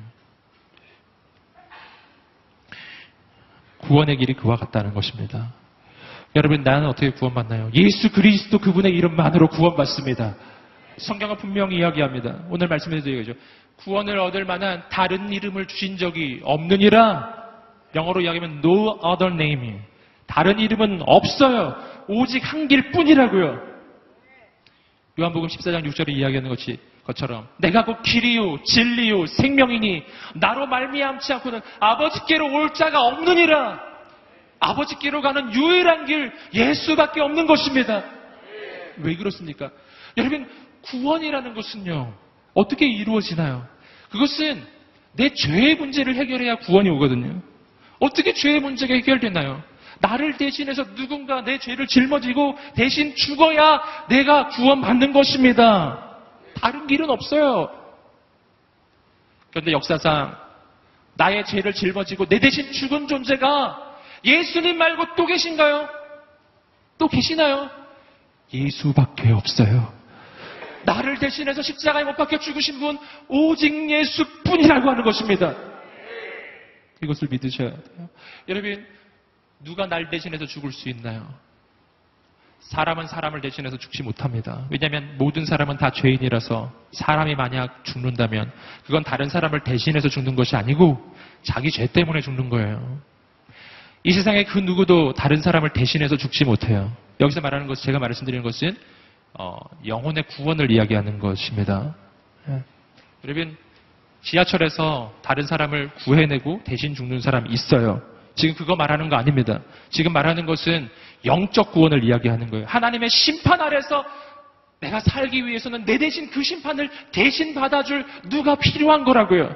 구원의 길이 그와 같다는 것입니다. 여러분, 나는 어떻게 구원받나요? 예수 그리스도 그분의 이름만으로 구원받습니다. 성경은 분명히 이야기합니다. 오늘 말씀해 드리죠. 구원을 얻을 만한 다른 이름을 주신 적이 없느니라. 영어로 이야기하면 no other name. 다른 이름은 없어요. 오직 한 길뿐이라고요. 요한복음 십사 장 육 절에 이야기하는 것이 것처럼 내가 곧 길이요 진리요 생명이니 나로 말미암지 않고는 아버지께로 올 자가 없느니라. 아버지께로 가는 유일한 길 예수밖에 없는 것입니다. 왜 그렇습니까? 여러분, 구원이라는 것은요, 어떻게 이루어지나요? 그것은 내 죄의 문제를 해결해야 구원이 오거든요. 어떻게 죄의 문제가 해결되나요? 나를 대신해서 누군가 내 죄를 짊어지고 대신 죽어야 내가 구원받는 것입니다. 다른 길은 없어요. 그런데 역사상 나의 죄를 짊어지고 내 대신 죽은 존재가 예수님 말고 또 계신가요? 또 계시나요? 예수밖에 없어요. 나를 대신해서 십자가에 못 박혀 죽으신 분 오직 예수뿐이라고 하는 것입니다. 이것을 믿으셔야 돼요. 여러분, 누가 날 대신해서 죽을 수 있나요? 사람은 사람을 대신해서 죽지 못합니다. 왜냐하면 모든 사람은 다 죄인이라서 사람이 만약 죽는다면 그건 다른 사람을 대신해서 죽는 것이 아니고 자기 죄 때문에 죽는 거예요. 이 세상에 그 누구도 다른 사람을 대신해서 죽지 못해요. 여기서 말하는 것은, 제가 말씀드리는 것은 어, 영혼의 구원을 이야기하는 것입니다. 예. 여러분, 지하철에서 다른 사람을 구해내고 대신 죽는 사람이 있어요. 지금 그거 말하는 거 아닙니다. 지금 말하는 것은 영적 구원을 이야기하는 거예요. 하나님의 심판 아래서 내가 살기 위해서는 내 대신 그 심판을 대신 받아줄 누가 필요한 거라고요.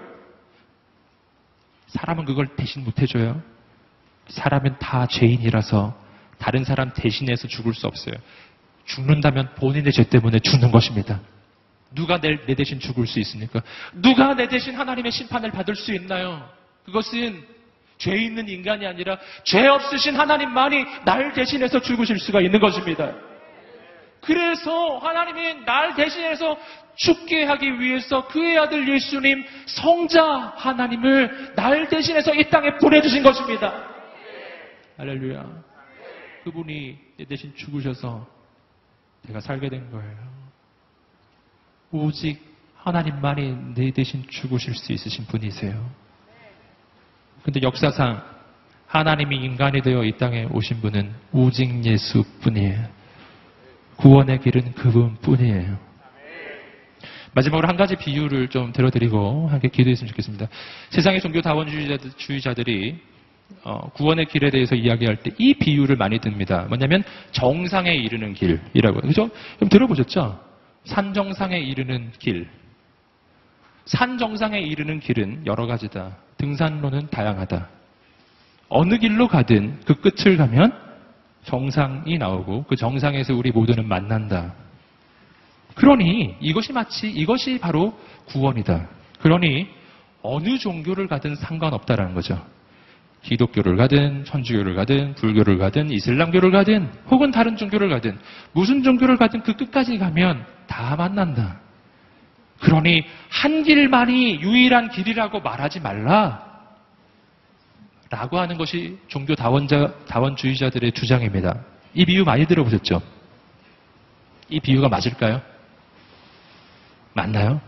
사람은 그걸 대신 못 해줘요. 사람은 다 죄인이라서 다른 사람 대신해서 죽을 수 없어요. 죽는다면 본인의 죄 때문에 죽는 것입니다. 누가 내, 내 대신 죽을 수 있습니까? 누가 내 대신 하나님의 심판을 받을 수 있나요? 그것은 죄 있는 인간이 아니라 죄 없으신 하나님만이 날 대신해서 죽으실 수가 있는 것입니다. 그래서 하나님이 날 대신해서 죽게 하기 위해서 그의 아들 예수님 성자 하나님을 날 대신해서 이 땅에 보내주신 것입니다. 할렐루야. 그분이 내 대신 죽으셔서 내가 살게 된 거예요. 오직 하나님만이 내 대신 죽으실 수 있으신 분이세요. 근데 역사상 하나님이 인간이 되어 이 땅에 오신 분은 오직 예수뿐이에요. 구원의 길은 그분뿐이에요. 마지막으로 한 가지 비유를 좀 들어드리고 함께 기도했으면 좋겠습니다. 세상의 종교 다원주의자들이 어, 구원의 길에 대해서 이야기할 때 이 비유를 많이 듭니다. 뭐냐면 정상에 이르는 길이라고요. 그죠? 좀 들어보셨죠? 산 정상에 이르는 길. 산 정상에 이르는 길은 여러 가지다. 등산로는 다양하다. 어느 길로 가든 그 끝을 가면 정상이 나오고 그 정상에서 우리 모두는 만난다. 그러니 이것이 마치 이것이 바로 구원이다. 그러니 어느 종교를 가든 상관없다라는 거죠. 기독교를 가든 천주교를 가든 불교를 가든 이슬람교를 가든 혹은 다른 종교를 가든 무슨 종교를 가든 그 끝까지 가면 다 만난다. 그러니 한 길만이 유일한 길이라고 말하지 말라. 라고 하는 것이 종교 다원자, 다원주의자들의 주장입니다. 이 비유 많이 들어보셨죠? 이 비유가 맞을까요? 맞나요?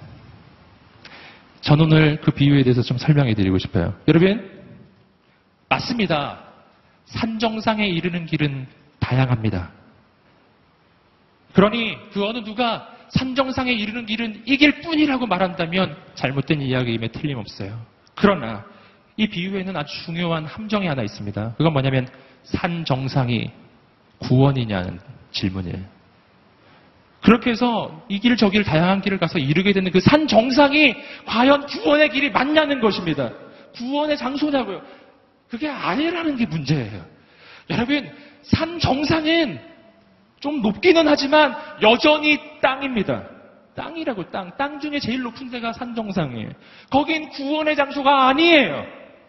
전 오늘 그 비유에 대해서 좀 설명해 드리고 싶어요. 여러분, 맞습니다. 산 정상에 이르는 길은 다양합니다. 그러니 그 어느 누가 산정상에 이르는 길은 이 길뿐이라고 말한다면 잘못된 이야기임에 틀림없어요. 그러나 이 비유에는 아주 중요한 함정이 하나 있습니다. 그건 뭐냐면 산정상이 구원이냐는 질문이에요. 그렇게 해서 이 길 저 길 다양한 길을 가서 이르게 되는 그 산정상이 과연 구원의 길이 맞냐는 것입니다. 구원의 장소냐고요. 그게 아니라는 게 문제예요. 여러분, 산정상은 좀 높기는 하지만 여전히 땅입니다. 땅이라고 땅. 땅 중에 제일 높은 데가 산정상이에요. 거긴 구원의 장소가 아니에요.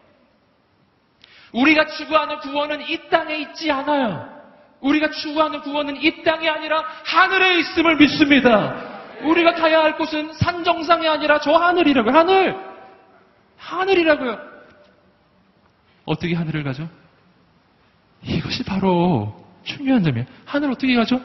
우리가 추구하는 구원은 이 땅에 있지 않아요. 우리가 추구하는 구원은 이 땅이 아니라 하늘에 있음을 믿습니다. 우리가 가야 할 곳은 산정상이 아니라 저 하늘이라고요. 하늘! 하늘이라고요. 어떻게 하늘을 가죠? 이것이 바로 중요한 점이에요. 하늘 어떻게 가죠?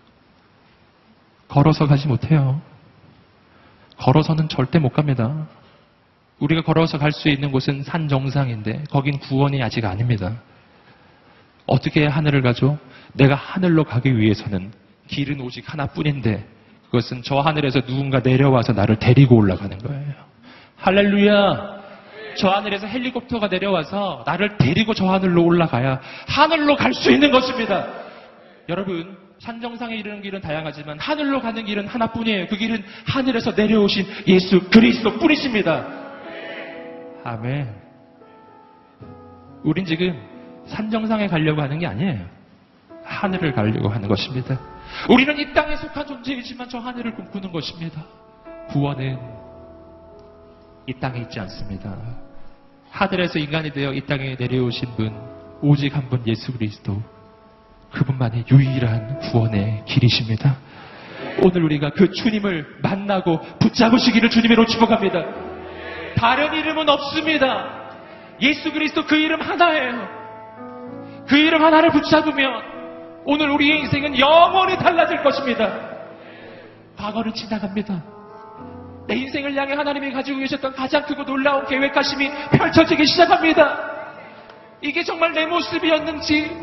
걸어서 가지 못해요. 걸어서는 절대 못 갑니다. 우리가 걸어서 갈 수 있는 곳은 산 정상인데 거긴 구원이 아직 아닙니다. 어떻게 하늘을 가죠? 내가 하늘로 가기 위해서는 길은 오직 하나뿐인데 그것은 저 하늘에서 누군가 내려와서 나를 데리고 올라가는 거예요. 할렐루야! 저 하늘에서 헬리콥터가 내려와서 나를 데리고 저 하늘로 올라가야 하늘로 갈 수 있는 것입니다. 여러분, 산정상에 이르는 길은 다양하지만 하늘로 가는 길은 하나뿐이에요. 그 길은 하늘에서 내려오신 예수 그리스도 뿐이십니다. 아멘. 우린 지금 산정상에 가려고 하는 게 아니에요. 하늘을 가려고 하는 것입니다. 우리는 이 땅에 속한 존재이지만 저 하늘을 꿈꾸는 것입니다. 구원은 이 땅에 있지 않습니다. 하늘에서 인간이 되어 이 땅에 내려오신 분, 오직 한 분 예수 그리스도. 그분만이 유일한 구원의 길이십니다. 오늘 우리가 그 주님을 만나고 붙잡으시기를 주님으로 축복합니다. 다른 이름은 없습니다. 예수 그리스도 그 이름 하나예요. 그 이름 하나를 붙잡으면 오늘 우리의 인생은 영원히 달라질 것입니다. 과거를 지나갑니다. 내 인생을 향해 하나님이 가지고 계셨던 가장 크고 놀라운 계획하심이 펼쳐지기 시작합니다. 이게 정말 내 모습이었는지,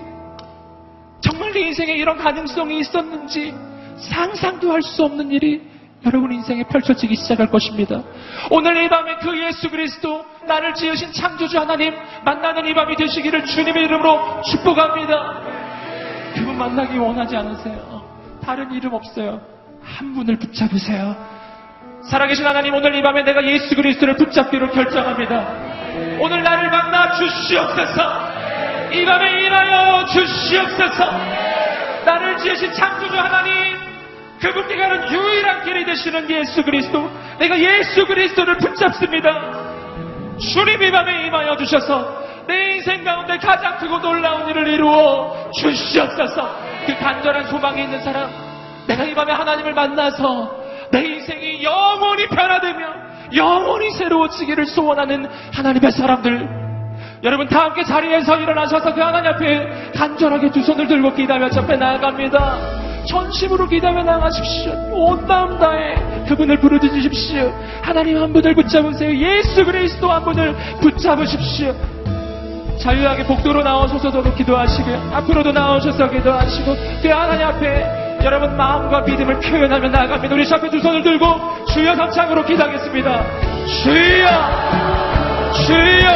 정말 내 인생에 이런 가능성이 있었는지 상상도 할 수 없는 일이 여러분 인생에 펼쳐지기 시작할 것입니다. 오늘 이 밤에 그 예수 그리스도, 나를 지으신 창조주 하나님 만나는 이 밤이 되시기를 주님의 이름으로 축복합니다. 그분 만나기 원하지 않으세요? 다른 이름 없어요. 한 분을 붙잡으세요. 살아계신 하나님, 오늘 이 밤에 내가 예수 그리스도를 붙잡기로 결정합니다. 오늘 나를 만나 주시옵소서. 이 밤에 일하여 주시옵소서. 나를 지으신 창조주 하나님, 그분께 가는 유일한 길이 되시는 예수 그리스도, 내가 예수 그리스도를 붙잡습니다. 주님 이 밤에 임하여 주셔서 내 인생 가운데 가장 크고 놀라운 일을 이루어 주시옵소서. 그 간절한 소망이 있는 사람, 내가 이 밤에 하나님을 만나서 내 인생이 영원히 변화되며 영원히 새로워지기를 소원하는 하나님의 사람들, 여러분 다 함께 자리에서 일어나셔서 그 하나님 앞에 간절하게 두 손을 들고 기도하며 접해 나아갑니다. 전심으로 기도하며 나가십시오. 온 마음 다해 그분을 부르짖으십시오. 하나님 한 분을 붙잡으세요. 예수 그리스도 한 분을 붙잡으십시오. 자유하게 복도로 나오셔서도 기도하시고요, 앞으로도 나오셔서 기도하시고, 그 하나님 앞에 여러분 마음과 믿음을 표현하며 나아갑니다. 우리 앞에 두 손을 들고 주여 삼창으로 기도하겠습니다. 주여, 주여,